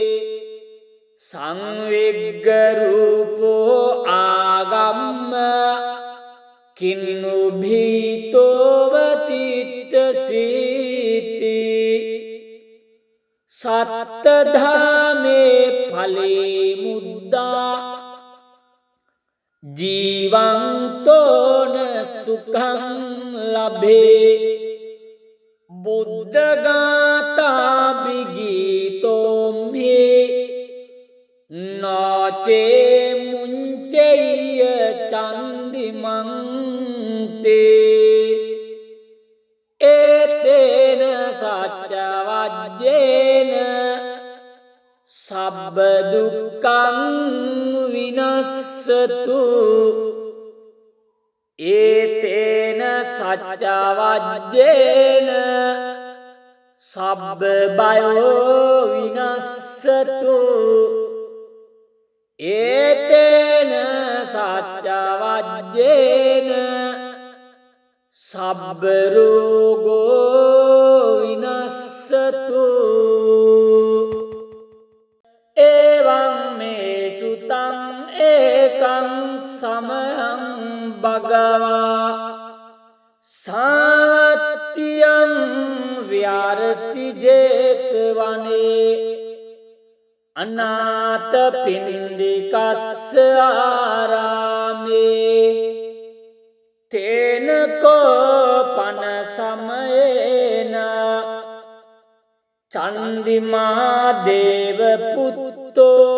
संविग्गरूपो आगम्य किन्नु भीतोऽवतिष्ठसीति सप्तधामे फले मुद्दा जीवंतो न सुखं लभे बुद्धगाता विगीतो मे न चे मुञ्चेय चन्दिमं ते एतेन सच्चवज्जेन සබ්බ දුක්ඛං විනස්සතු ඒතේන සච්චවජ්ජේන සබ්බ බයෝ විනස්සතු ඒතේන සච්චවජ්ජේන සබ්බ රෝගෝ විනස්සතු එවං මේ සුතං ඒකං සමයං භගවා සාවත්තියං විහරති ජේතවනේ අනාථ පිණ්ඩිකස්ස ආරාමේ තේන කෝපන සමයේන චන්දිමා දේව පුත්තෝ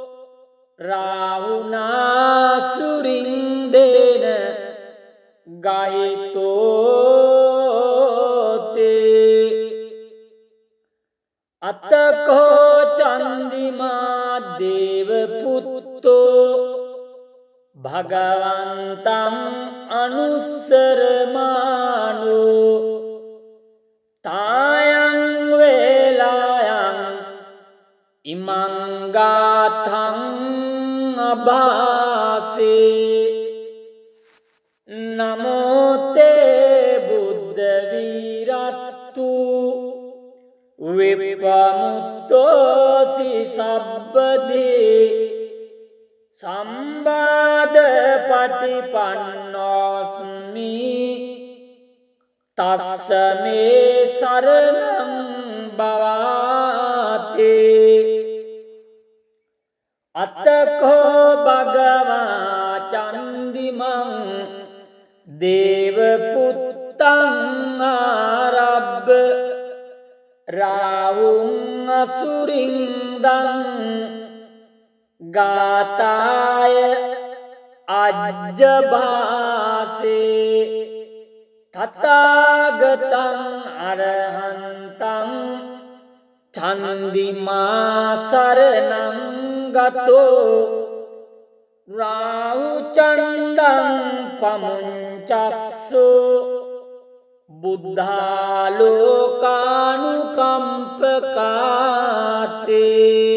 රාහුනාසුරින්දේන ගහිතෝතේ අතකෝ චන්දිමා දේව පුත්තෝ භගවන්තං අනුස්සරමානෝ තායං වේලායං ඉමං ගාථං අභාසේ නමෝ තේ බුද්ධ වීරත්තු විපමුත්තෝසි සබ්බදී සම්බාධ පටිපන්නෝස්මි තස්ස මේ සරණං භවාතේ අත්තකෝ භගවා චන්දිමං දේව පුත්තං ආරබ්බ රාහුං අසුරින්දං ගාතාය අජ්ජභාසේ තථාගතං අරහන්තං චන්දිමා සරණං ගතෝ රාහු චණ්ඩං පමුංචස්සෝ බුද්ධාලෝකානුකම්පකාතේ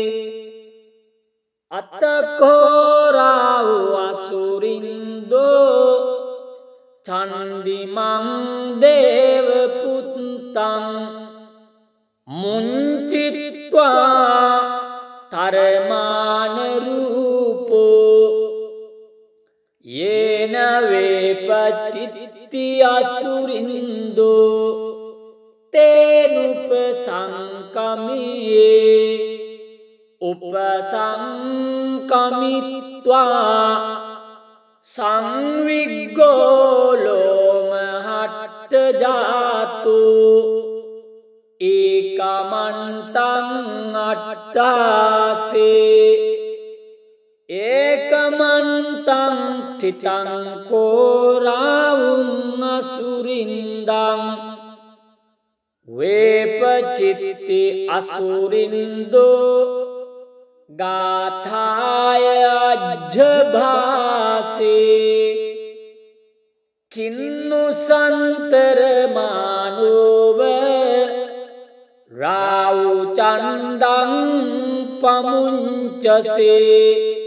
අත්තකෝ රාහු අසුරින්දෝ චන්දිමං දේව පුත්තං මුංචිත්වා තරමාන රූපෝ යේන වේපචිත්ති අසුරින්දෝ තේනුප සංකමියේ උපසංකමිත්වා සංවිග්ගෝලෝමහට්ට ජාතු ඒකමන්තං අට්ඨාසේ ඒකමන්තං තිතං කෝරාවුං අසුරින්දං වේපචිත්ති අසුරින්දෝ ගාථාය අජ්ජභාසේ කින්නු සන්තරමානෝව රාහු චණ්ඩං පමුංචසේ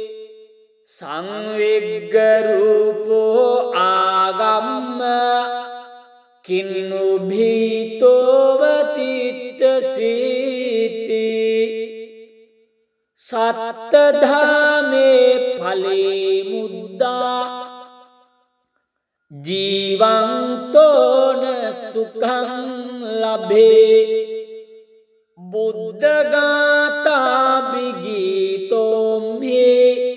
සංවිග්ග රූපෝ ආගම්ම කින්නු භීතෝව තිට්ඨසීති සත්තධාමේ ඵලේ මුද්දා ජීවන්තෝන සුඛං ලබේ බුද්ධ ගාථා බිගීතෝම්හි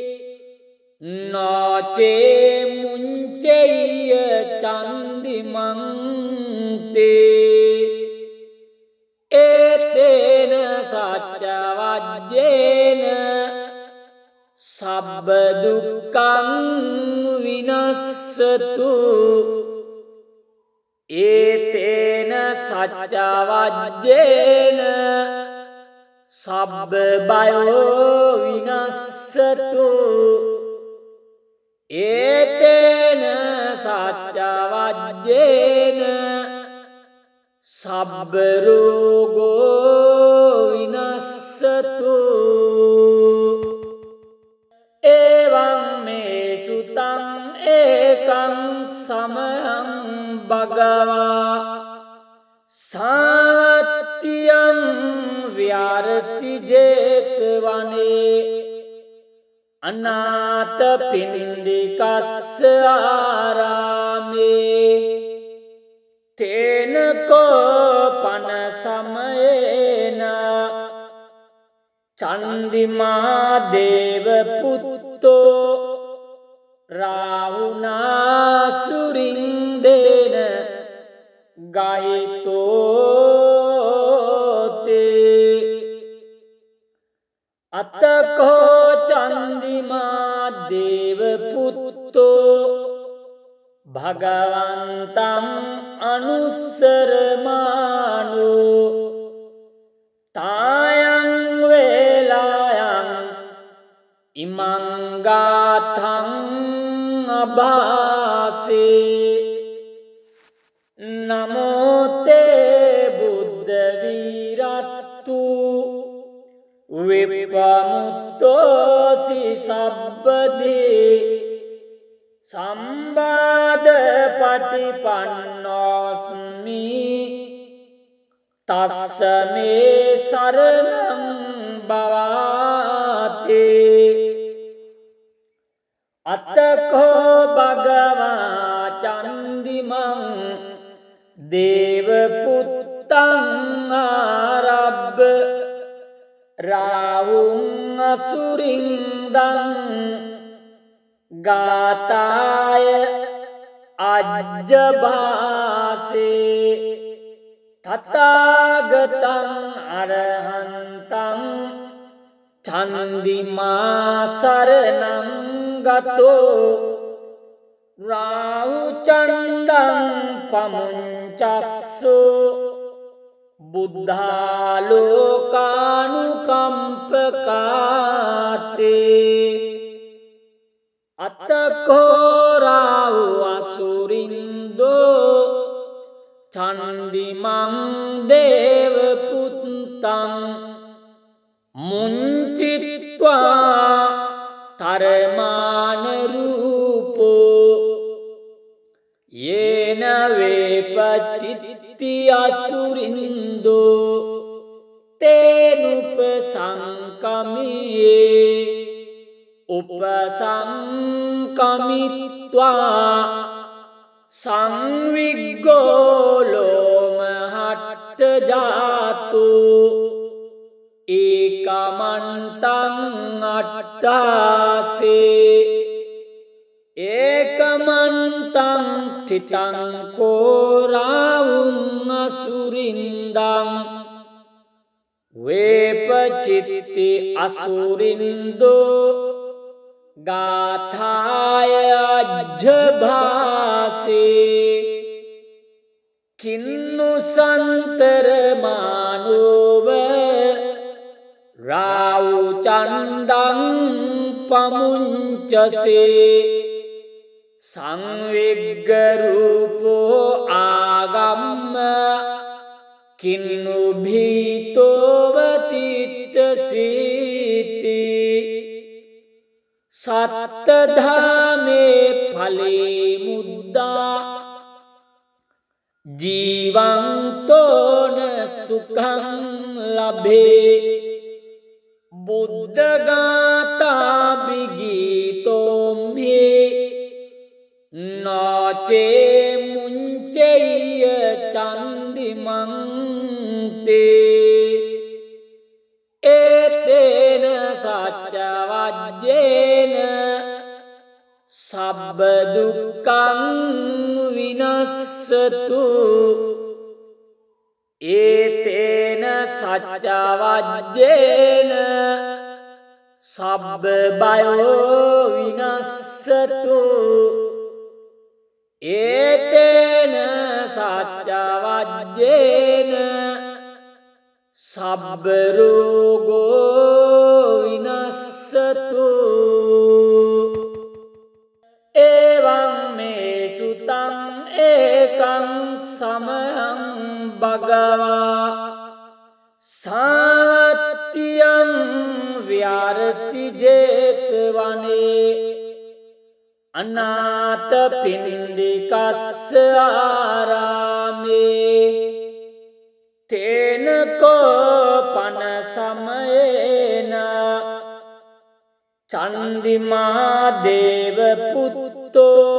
නාචේ මුංචෙය්‍ය චන්දිමං තේ ඒතේන සච්චවජ්ජේන විනස්සතු ඒතේන සච්චවජ්ජේන සබ්බ බයෝ විනස්සතු ඒතේන සච්චවජ්ජේන සබ්බ රෝගෝ විනස්සතු එවං මේ සුතං ඒකං සමයං භගවා සාවත්තියං විහරති ජේතවනේ අනාථ පිණ්ඩිකස්ස ආරාමේ තේන කෝපන සමයේන චන්දිමා දේව පුත්තෝ රාවුනාසුරින්දේන ගහිතෝතේ අතකෝ චන්දිමා දේව පුත්තෝ භගවන්තං අනුස්සරමානෝ තායං වේලායන් ඉමං ගාථං අභාසේ නමෝ තේ බුද්ධ විරත්තු විපමුත්තෝසි සබ්බදී සම්බාධ පටිපන්නෝස්මි තස්ස මේ සරණං භවාතේ අත්තකෝ භගවා චන්දිමං දේව පුත්තං ආරබ්බ රාවුං අසුරින්දං ගාතාය අජ්ජභාසේ තථාගතං අරහන්තං චන්දිමා සරණං ගතෝ රාහු චණ්ඩං පමුංචස්සෝ බුද්ධාලෝකානුකම්පකාතේ අත්තකෝ රාහු අසුරින්දෝ චන්දිමං දේව පුත්තං මුංචිත්වා තරමාන රූපෝ යේන වේපචිත්ති අසුරින්දෝ තේනුප සංකමියේ උපසංකමිත්වා සංවිග්ගෝලෝමහට්ට ජාතු ඒකමන්තං අට්ඨාසේ ඒකමන්තං තිතං කෝරාවුං අසුරින්දං වේපචිත්ති අසුරින්දෝ ගාථාය අජ්ජභාසේ කින්නු සන්තරමානෝව රාවු චණ්ඩං පමුංචසේ සංවිග්ග රූපෝ ආගම්ම කින්නු භීතෝවතිට්ඨසීති සත්තධාමේ ඵලේ මුද්දා ජීවන්තෝන සුඛං ලබේ බුද්ධ ගාථා බිගීතෝම්හි නාචේ මුංචෙය්‍ය චන්දිමං තේ ඒතේන සච්චවජ්ජේන සබ්බ දුක්ඛං විනස්සතු ඒතේන සච්චවජ්ජේන සබ්බ බයෝ විනස්සතු ඒතේන සච්චවජ්ජේන සබ්බ රෝගෝ විනස්සතු එවං මේ සුතං ඒකං සමයං භගවා සාවත්තියං විහරති ජේතවනේ අනාථ පින්ඩිකස්ස ආරාමේ තේන කෝපන සමයේන චන්දිමා දේව පුත්තෝ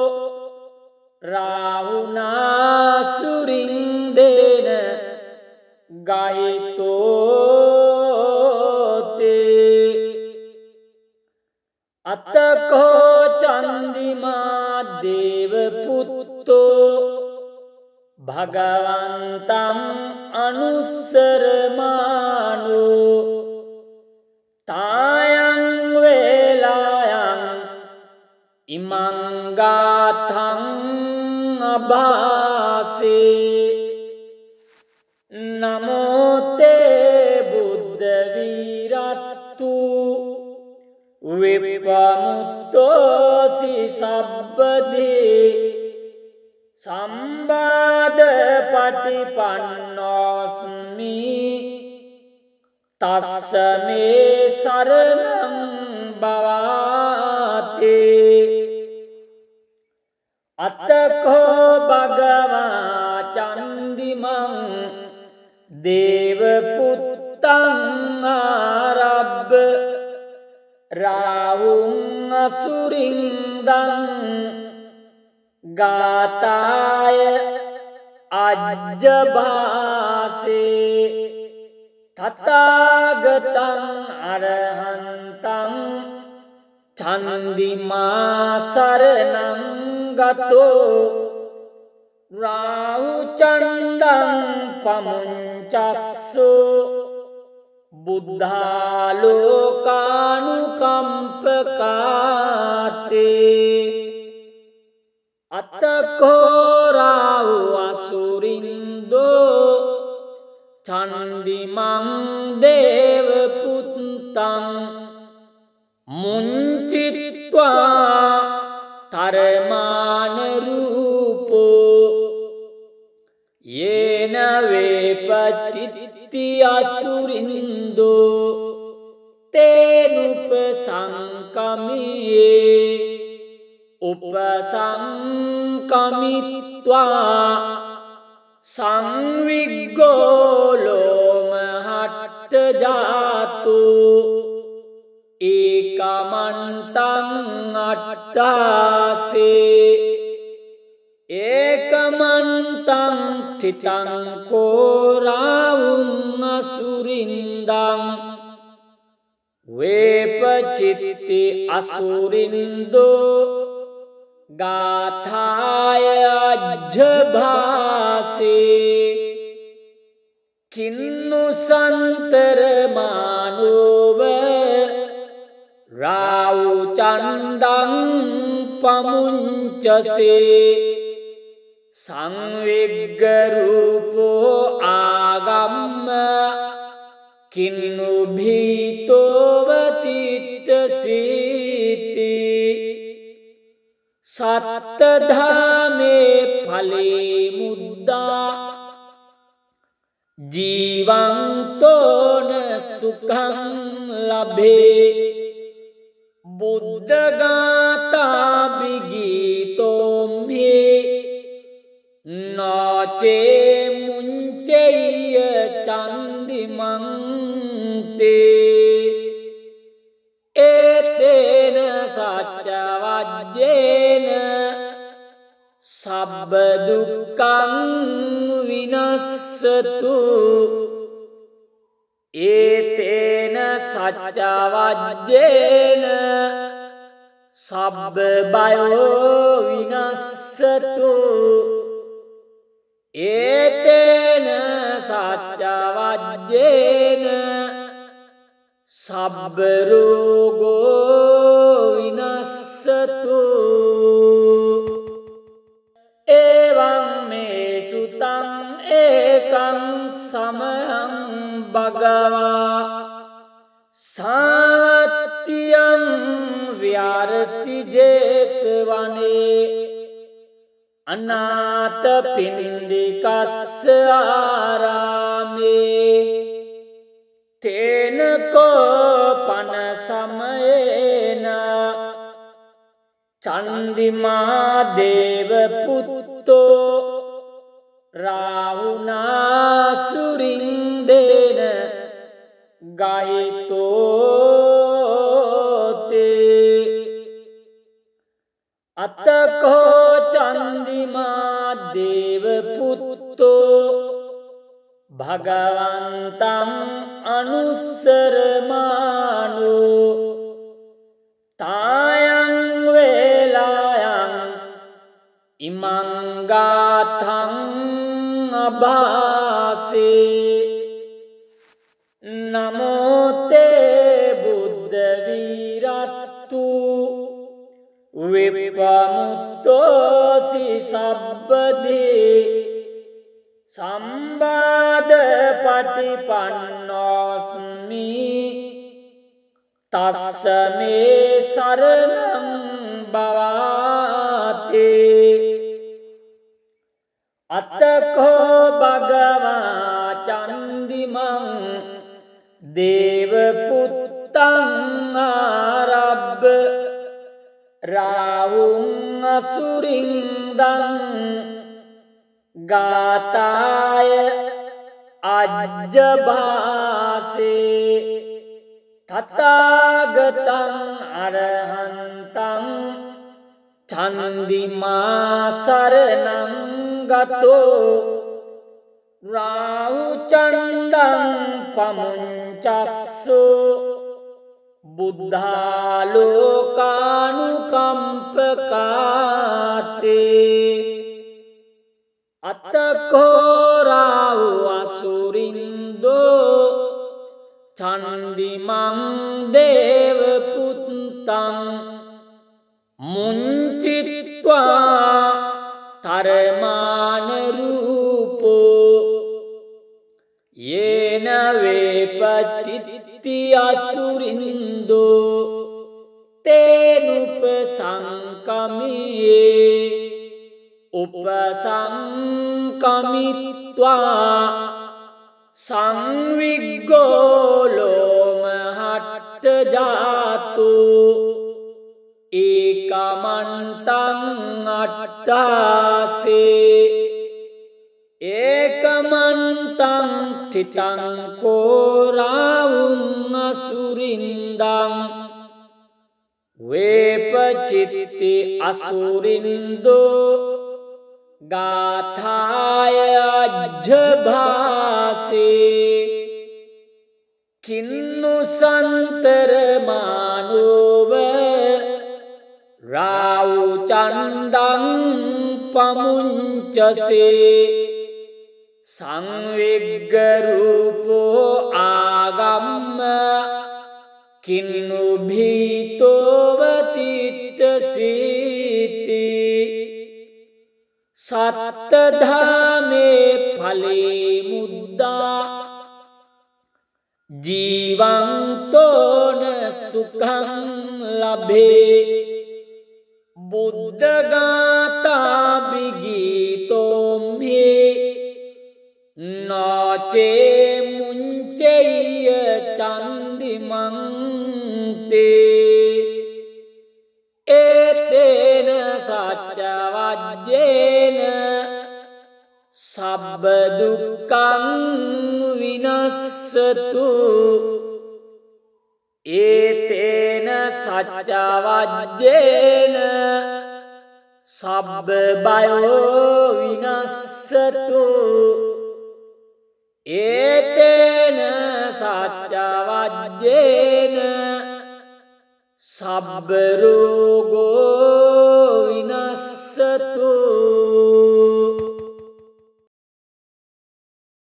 රාහුනා සුරින්දේන ගහිතෝතේ අතකෝ චන්දිමා දේව පුත්තෝ භගවන්තං අනුස්සරමානෝ තායං වේලායන් ඉමං ගාථං අභාසේ නමෝ තේ බුද්ධ විරත්තු විපමුත්තෝසි සබ්බදී සම්බාධ පටිපන්නෝස්මි තස්ස මේ සරණං භවාතේ අත්තකෝ භගවා චන්දිමං දේව පුත්තං ආරබ්බ රාහුං අසුරින්දං ගාතාය අජ්ජභාසේ තථාගතං අරහන්තං චන්දිමා සරණං ගතෝ රාහු චණ්ඩං පමුංචස්සෝ බුද්ධාලෝකානුකම්පකාතේ අත්තකෝ රාහු අසුරින්දෝ චන්දිමං දේව පුත්තං මුංචිත්වා තරමාන රූපෝ යේන වේපචිත්ති අසුරින්දෝ තේනුප සංකමියේ උපසංකමිත්වා සංවිග්ගෝලෝම හට්ට ජාතු ඒකමන්තං අට්ඨාසේ ඒකමන්තං තිතං කෝරාවුං අසුරින්දං වේපචිත්ති අසුරින්දෝ ගාථාය අජ්ජභාසේ කින්නු සන්තරමානෝව රාහු චණ්ඩං පමුංචසේ සංවිග්ග රූපෝ ආගම්ම කින්නු භීතෝව තිට්ඨසීති සත්තධාමේ ඵලේ මුද්දා ජීවන්තෝන සුඛං ලබේ බුද්ධ ගාථා බිගීතෝම්හි නාචේ මුංචෙය්‍ය චන්දිමං තේ ඒතේන සච්චවජ්ජේන සබ්බ දුක්ඛං විනස්සතු ඒතේන සච්චවජ්ජේන සබ්බ බයෝ විනස්සතු ඒතේන සච්චවජ්ජේන සබ්බ රෝගෝ විනස්සතු एकं समयं भगवा सावत्यं व्यारति जेतवने अनाथ पिंडिकस्य आरामे तेन कोपन समयेन चंदिमा देवपुत्तो राहुनासुरिंदेन गायितो ते अतको चंदिमा देवपुत्तो भगवन्तं अनुसरमानो तायं वेलायं इमं गाथं अभासे नमो ते बुद्धवीरत्तु विपमुक्तोऽसि सब्बदे संवाद पटिपन्नोऽस्मि तस्स मे शरणं भवाते अतको भगवा चंदिमं देवपुत्तं आरभ्य राहुं असुरिंदं गाताय अज्जभासे तथागतं अरहन्तं चंदिमा शरणं गतो राहुचंदं पमुञ्चस्सु बुद्धालोकानुकंपकाते अतको राहु असुरिंदो चंदिमं देवपुत्तं मुञ्चित्वा तरमान रूपो येन वेपचित्ति असुरिंदो तेनुपसंकमिये उपसंकमित्वा संविग्गो लोमहट्टजातो एकमन्तं अट्टासे एकमन्तं ठितं को राहुं असुरिंदं वेपचित्ति असुरिंदो गाथाय अज्जभासे किन्नु संतरमानोव राहुचंदं पमुञ्चसे संविग्गरूपो आगम्य किन्नु भीतोवतिष्ठसीति सप्तधामे फले मुद्दा जीवंतो न सुखं लभे बुद्धगाता विगीतो मे नौचे मुञ्चेय चंदिमं ते एतेन सच्चवज्जेन सब दुःखं विनश्यतु एतेन सच्चवज्जेन सब भयो विनश्यतु एतेन सच्चवज्जेन सब रोगो विनश्यतु।